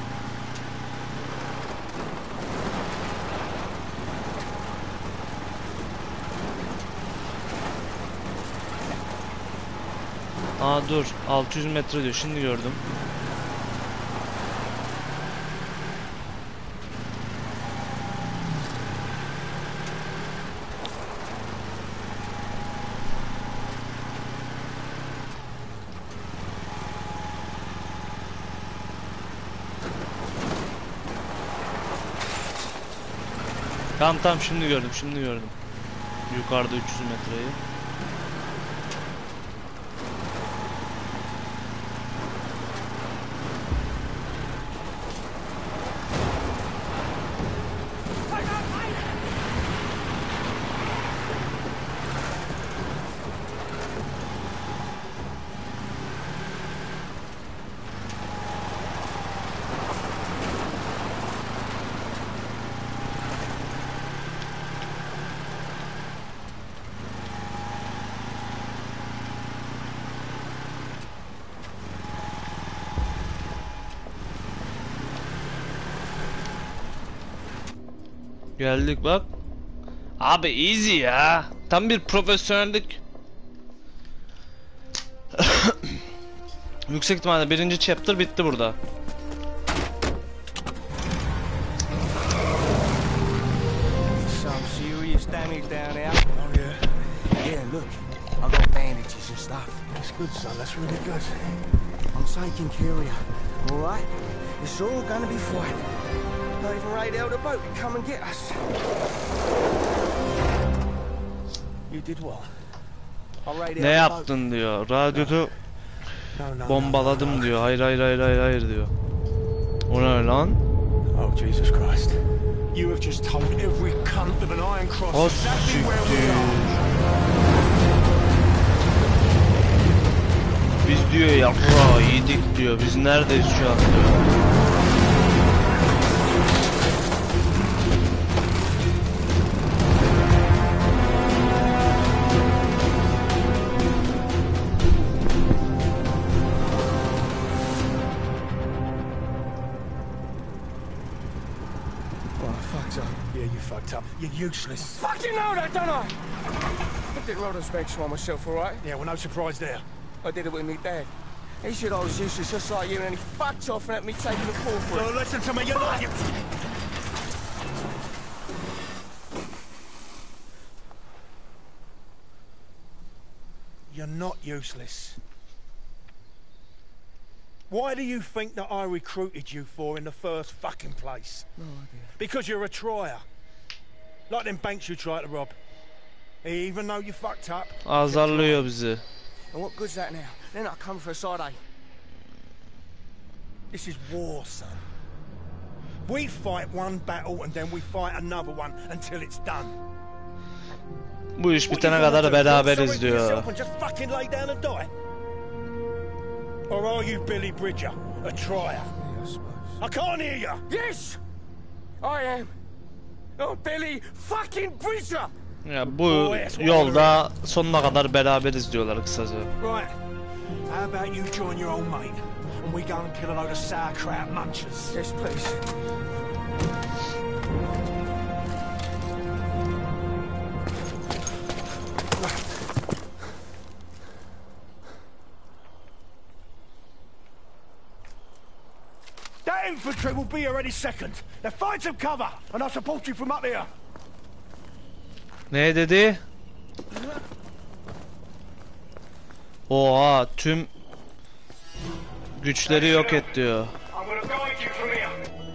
Aa dur, 600 metre diyor, şimdi gördüm. Tamam şimdi gördüm. Yukarıda 300 metreyi. Geldik bak. Abi easy ya. Tam bir profesyonellik. Yüksek ihtimalle birinci chapter bitti burada. Some serious damage down there. Oh, yeah. Yeah, look. I got bandages and stuff. That's good, son. That's really good. I'm taking care of you. All right? It's all gonna be fine. Not even radioed a boat to come and get us. You did well. I radioed Ne a boat. yaptın diyor. Radyoda No, no, bombaladım diyor. Hayır hayır hayır hayır hayır diyor. O ne lan? Oh, Jesus Christ. You have just told every cunt with an iron cross O exactly where we siktir. are. Biz diyor yapra yedik diyor. Biz neredeyiz şu an diyor. Oh, I fucked up. Yeah, you fucked up. You're useless. Fucking know that, don't I? I did roll the specs for myself, all right? Yeah, well, no surprise there. I did it with me dad. He said I was useless just like you, and then he fucked off and let me take the fall for it. No, listen to me, you're not... You're not useless. Why do you think that I recruited you for in the first fucking place? No idea. Because you're a trier. Like them banks you tried to rob. Even though you fucked up. Azarlıyor bizi. And what good's that now? Then I come for a side A. This is war, son. We fight one battle and then we fight another one until it's done. Bu iş What bitene you gonna kadar do, beraberiz feel sorry for diyor. yourself and just fucking lay down and die? Or are you Billy Bridger, a trier? Yeah, I suppose. I can't hear you. Yes! I am. Oh, Billy fucking Bridger! Ya bu yolda sonuna kadar beraberiz diyorlar kısaca. Right. How about you join your old mate and we go and kill a load of sauerkraut munchers? Yes, please. That infantry will be here any second. Now find some cover and I'll support you from up here. Ne dedi? Oha tüm güçleri yok et diyor. I'm gonna guide you from here.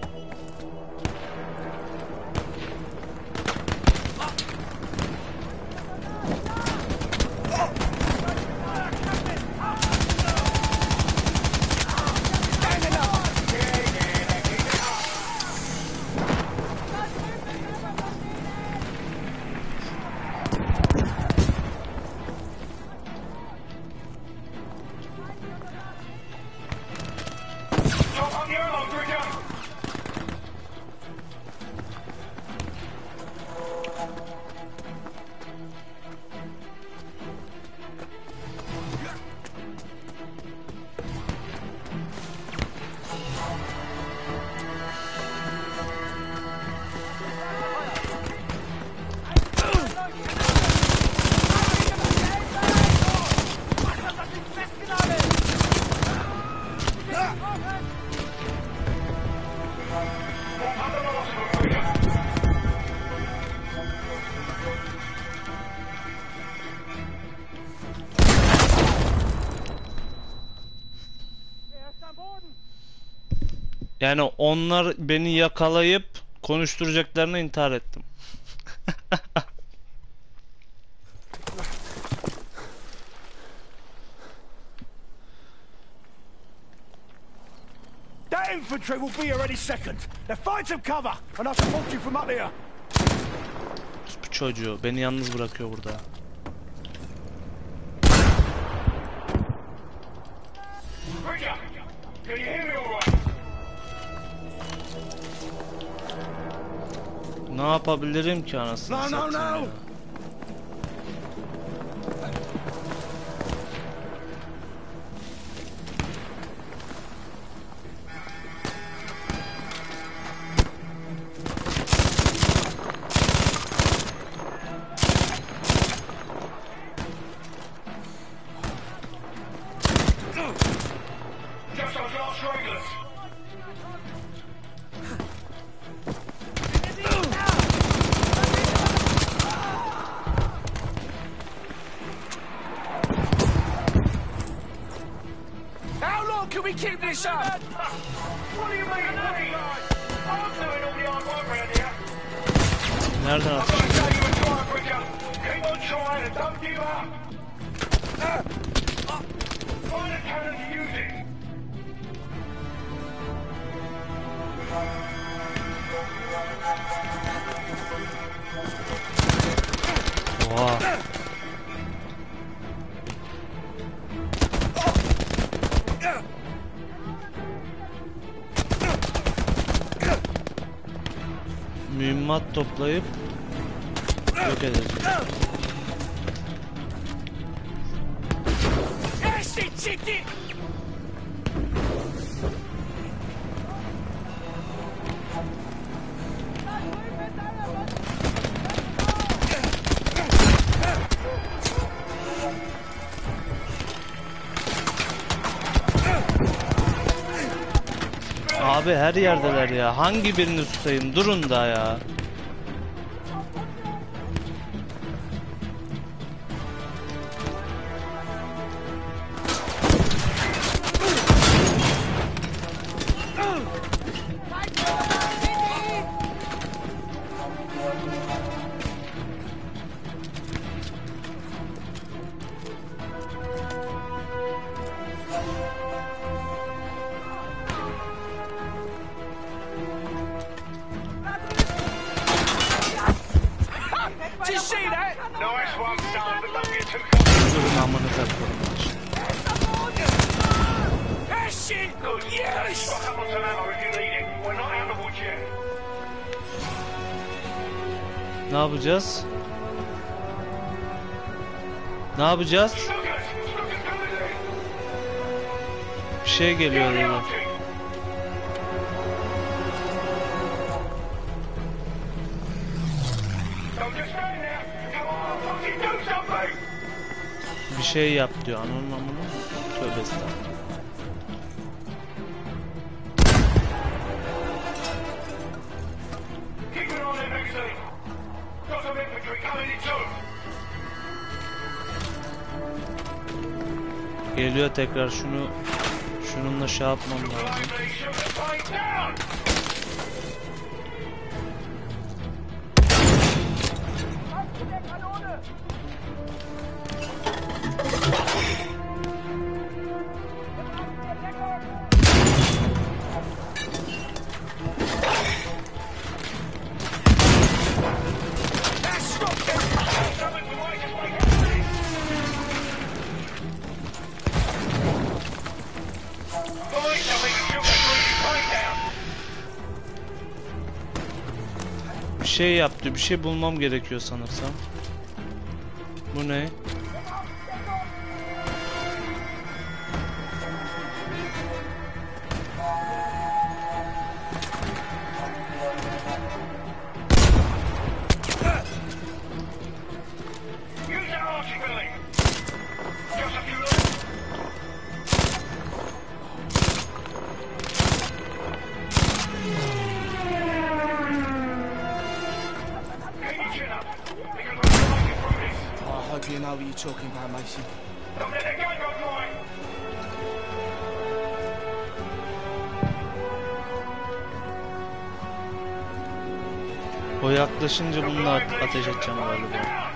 Top up your ammo, Bridger. Yani onlar beni yakalayıp konuşturacaklarına intihar ettim. That infantry will be here any second. Now find some cover and I'll support you from up here. Bu çocuğu beni yalnız bırakıyor burada. Bridger, can you hear me all right? Ne yapabilirim ki anasını No, no, satayım no. ya? those last stragglers. How long can we keep this up? What do you mean, me? I'm doing all the hard work around here. Nereden I'm atacağım? gonna tell you a try, Bridger. Keep on trying and don't give up. Find a cannon to use it. Oha. Mühimmat toplayıp yok edeceğim. Shit, chicken! Abi her yerdeler ya. Hangi birini tutayım? Durun da ya. Did you see that? Nice one, son, but don't get too close. Durun amına takılın. That shit! Good. Yes! Stock up on some ammo if you need it. We're not out of the woods yet. Ne yapacağız? Ne yapacağız? Look at coming there. Bir şey geliyor Down the dedi. archie. Don't just stand there. Come on, fucking do something. Bir şey yap diyor. Ananın amına. Tövbe estağfurullah. Keep it on there, Maxine. Got some infantry coming in too. Geliyor tekrar şununla şey yapmam lazım. Lively, shoot the plane down. That's not it! Something we might just wait and see. Boys, something to shoot that bleeding plane down. Bir şey yaptı. Bir şey bulmam gerekiyor sanırsam. Bu ne? Use that archie, Billy. Just a few left. Keep your chin up. Because we're gonna make it through this. I hope you know what you're talking about, Mason. Don't let that gun go flying. O yaklaşınca bununla ateş edeceğim galiba.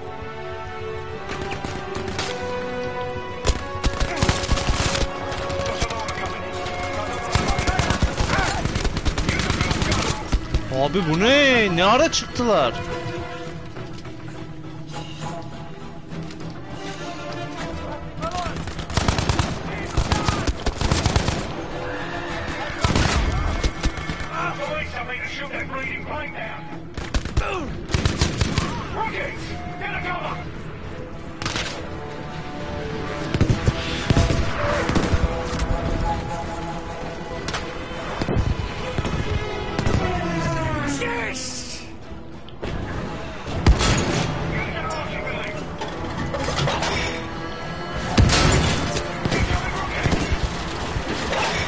Abi bu ne? Ne ara çıktılar? Boys, something to shoot that bleeding plane down. Rockets, get a cover. Yes! Use that archie, Billy. Keep coming, rockets.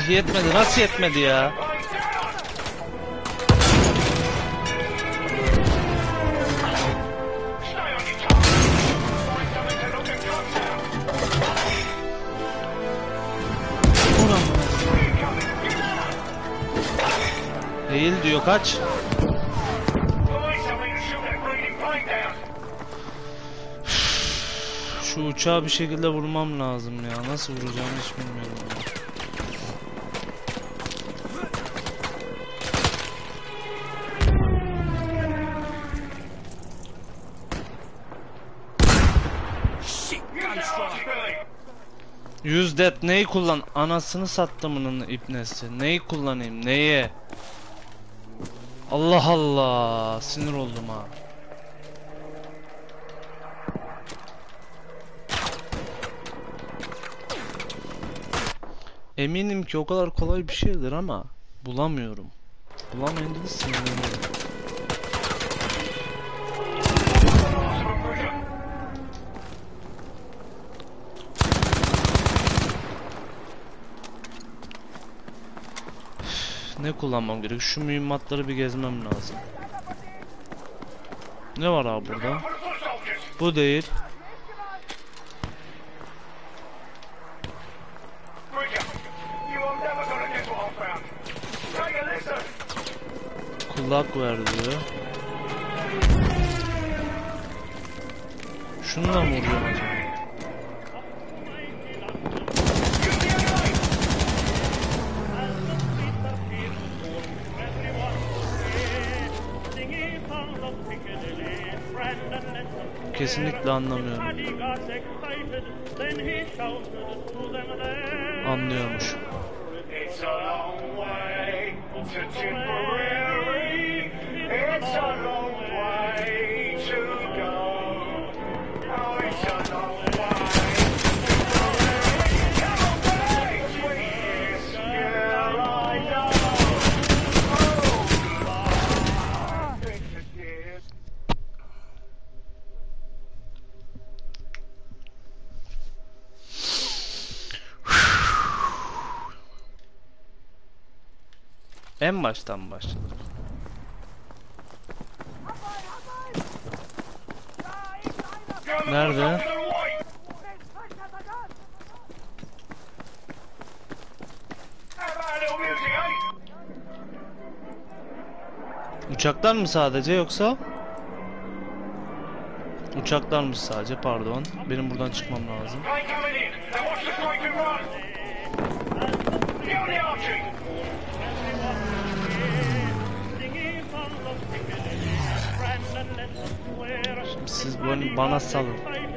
yetmedi. Nasıl yetmedi ya? Değil diyor, kaç. Şu uçağı bir şekilde vurmam lazım ya. Nasıl vuracağımı hiç bilmiyorum. %100 neyi kullan? Anasını sattımının ipnesi. Neyi kullanayım? Neyi? Allah Allah, sinir oldum ha. Eminim ki o kadar kolay bir şeydir ama bulamıyorum. Bulamayınca da sinirleniyorum. Ne kullanmam gerek? Şu mühimmatları bir gezmem lazım. Ne var abi burada? Bu değil. Kulak ver diyor. Şununla mı vuruyorum acaba? Kesinlikle anlamıyorum. Anlıyormuş. En baştan başladık. Nerede? Uçaklar mı sadece yoksa? Uçaklar mı sadece, pardon. Benim buradan çıkmam lazım. Şimdi siz bana salın.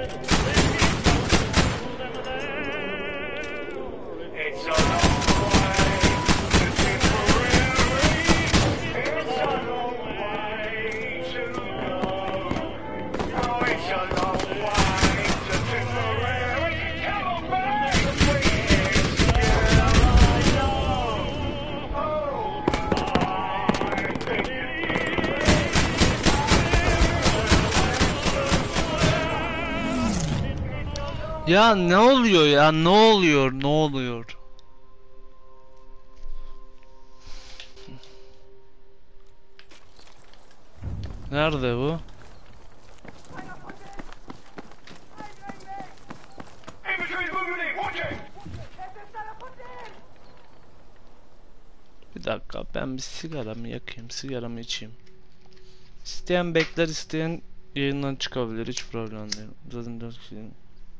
Ya ne oluyor ya? Ne oluyor? Ne oluyor? Nerede bu? Bir dakika, ben bir sigaramı yakayım, sigaramı içeyim. İsteyen bekler, isteyen yayından çıkabilir, hiç problem değil. Zaten 4 kişinin.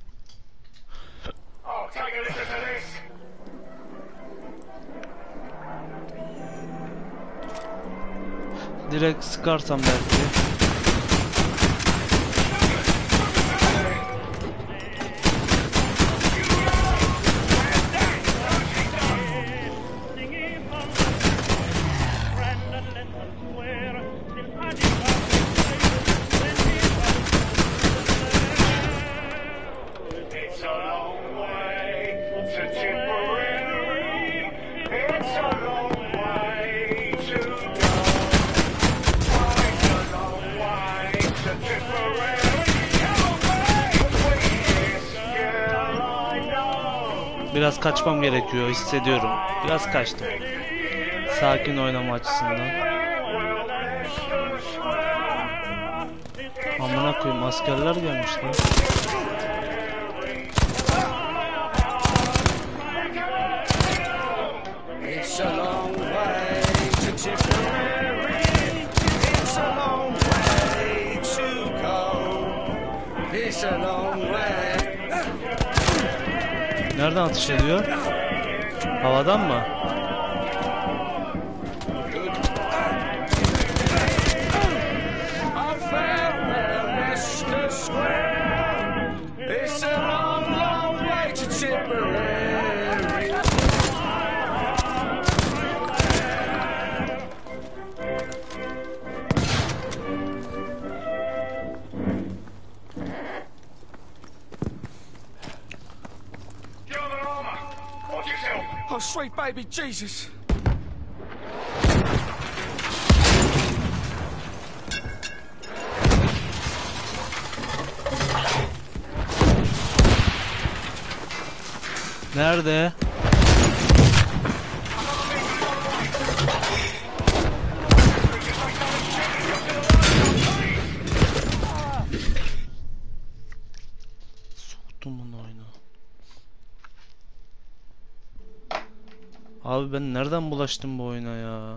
Direkt sıkarsam belki. Biraz kaçmam gerekiyor, hissediyorum. Biraz kaçtım. Sakin oynama açısından. Amına koyayım, askerler gelmiş lan. It's a long way to Tipperary. It's a long way to go. It's a long way. Nereden atış ediyor? Havadan mı? I found Leicester Square. It's a long, long way to Tipperary. German armor. Watch yourself. Oh, sweet baby Jesus. Nerede? Soktum bunu oyuna. Abi ben nereden bulaştım bu oyuna ya?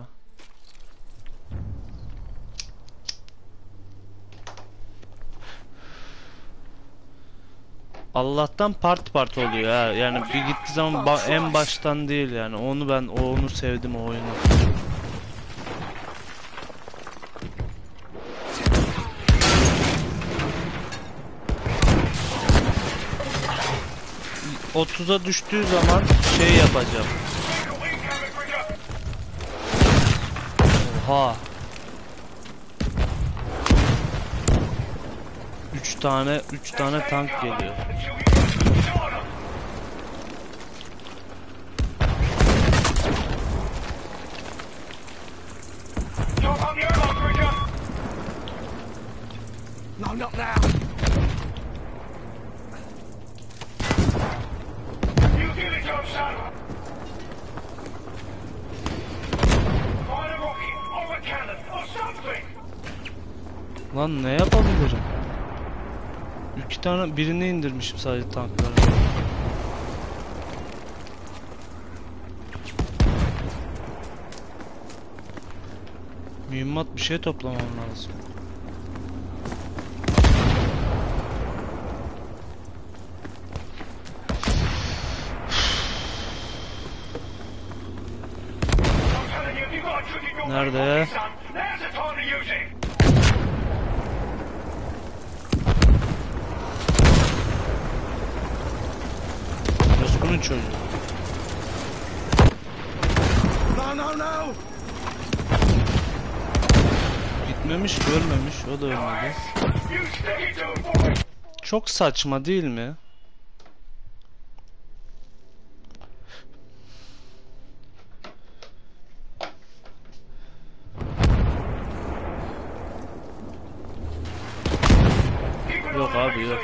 Allah'tan part oluyor ha. Yani bir gittiği zaman en baştan değil yani. Onu sevdim o oyunu. ...30'a düştüğü zaman şey yapacağım. Oha. 3 tane tank geliyor. No, not now. You do the job, son. Find a rocket or a cannon or something. Lan ne yapabilirim? Birini indirmişim sadece tanklara. Mühimmat bir şey toplamam lazım. Nerede? Bunun çocuğu. No, no, no. Gitmemiş, görmemiş, o da ölmedi. Çok saçma değil mi? Yok abi yok.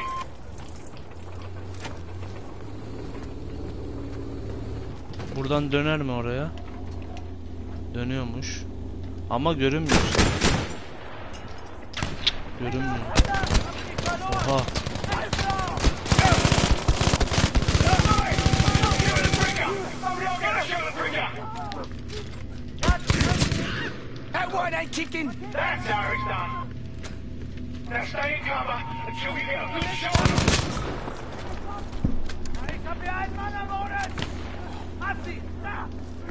Buradan döner mi oraya? Dönüyormuş. Ama görünmüyor işte. Görünmüyor. Oha. That white ain't kicking. That's how it's done. Now stay in cover until we get a good shot on him. Ich hab hier einen Mann ermordet! Hab sie! Da!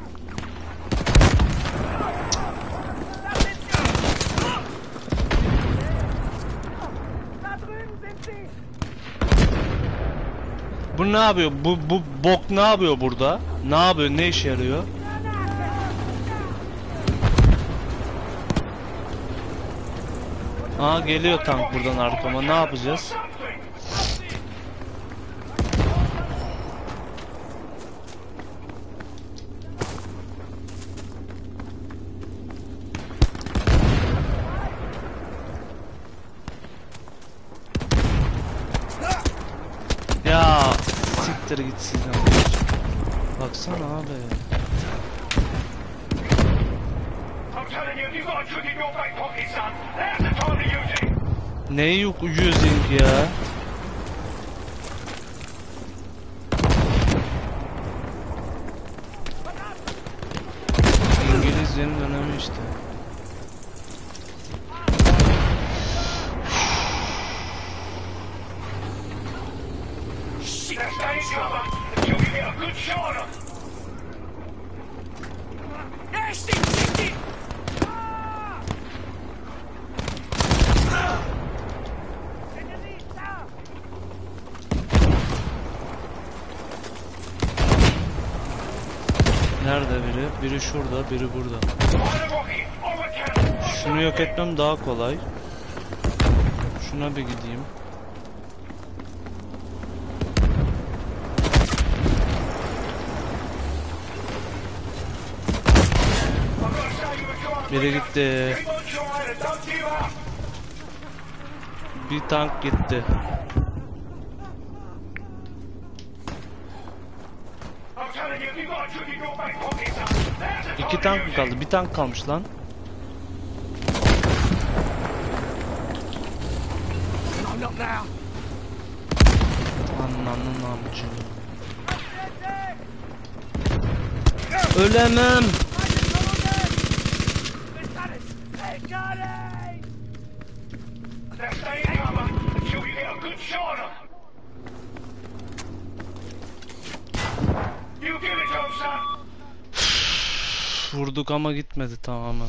Da sind sie! Da drüben sind sie! Bu ne yapıyor? Bu bok ne yapıyor burada? Ne yapıyor? Ne işe yarıyor? Aa geliyor tank buradan arkama. Ne yapacağız? Ya siktir git sizden. Baksana abi. I'm telling you, if you've got a trick in your back pocket, son, now's the time to use it. Neyi yok using ya? İngilizcenin önemi işte. Now stay in cover until we get a good shot on them. Nerede biri? Biri şurada, biri burada. Fire the rocket, over cannon. Şunu yok etmem daha kolay. Şuna bir gideyim. I've got to say you were trying to Biri gitti. keep on trying and don't give up. Bir tank gitti. I'm telling you, if you've got a trick in your back pocket, son, now's the time İki to tank use mı it. kaldı? Bir tank kalmış lan. No, not now. Ananın amcı. Ölemem. Now stay in cover until we get a good shot on them. You give it to 'em, son. Vurduk ama gitmedi tamamen.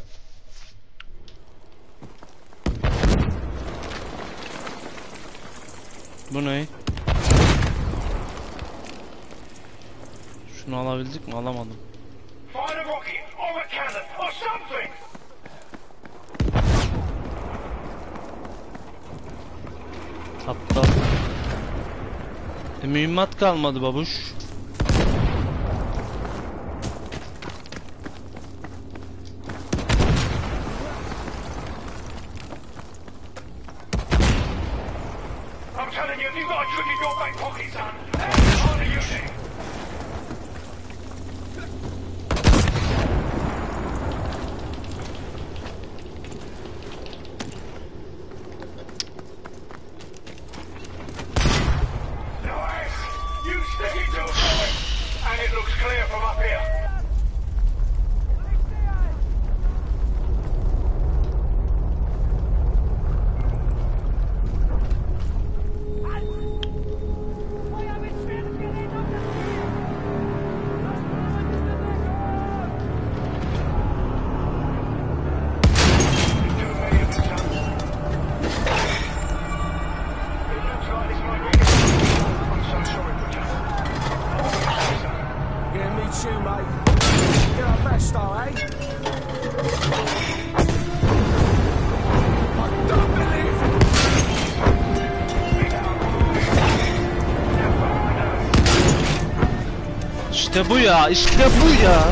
Bu ne? Şunu alabildik mi? Alamadım. Fire the rocket, or a cannon, or something. Aptal. Mühimmat kalmadı babuş. I'm telling you, if you've got a trick in your back pocket, son, now's the time to use it. Nice! You stick it to 'em, boy! And it looks clear from up here. Yeah, me too, mate. Get our best star, eh? I don't believe it. İşte bu ya, işte bu ya.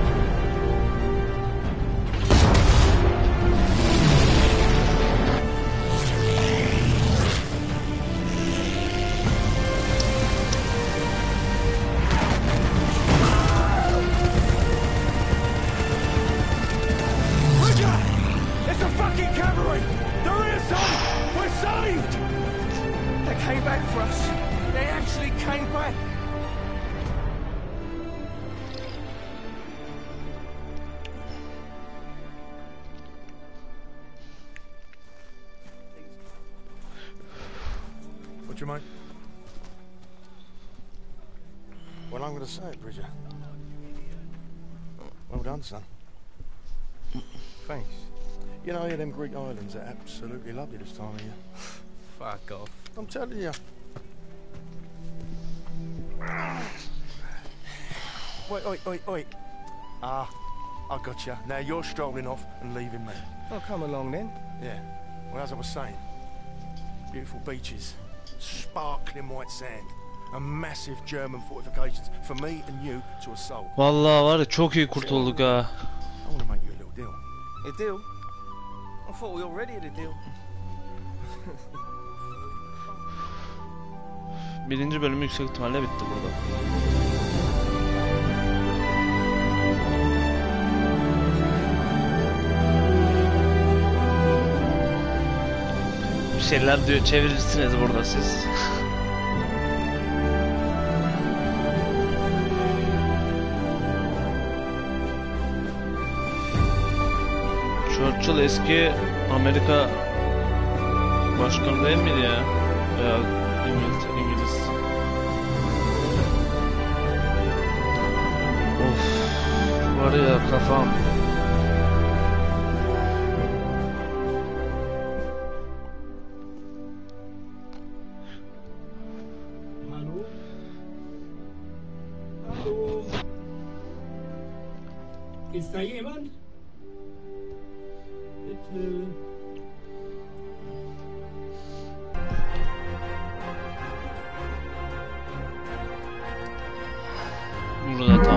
Roger! It's the fucking cavalry! They're here, son! We're saved! They came back for us. They actually came back. What you mean? Well, I'm going to say it, Bridger. Well done, son. Thanks. You know, them Greek islands are absolutely lovely this time of year. Fuck off. I'm telling you. Wait. Ah, I got you. Now you're strolling off and leaving me. Oh, come along then. Yeah. Well, as I was saying, beautiful beaches, sparkling white sand, and massive German fortifications for me and you to assault. Vallahi var ya çok iyi kurtulduk ha. I want to make you a little deal. A deal? I thought we already had a deal. Birinci bölüm yüksek ihtimalle bitti burada. şeyler diyor, çevirirsiniz burada siz. Churchill eski Amerika başkanı değil miydi ya? Veya İngiliz. Of, var ya kafam. Hallo? Hallo? Ist da jemand? Bitte. Burada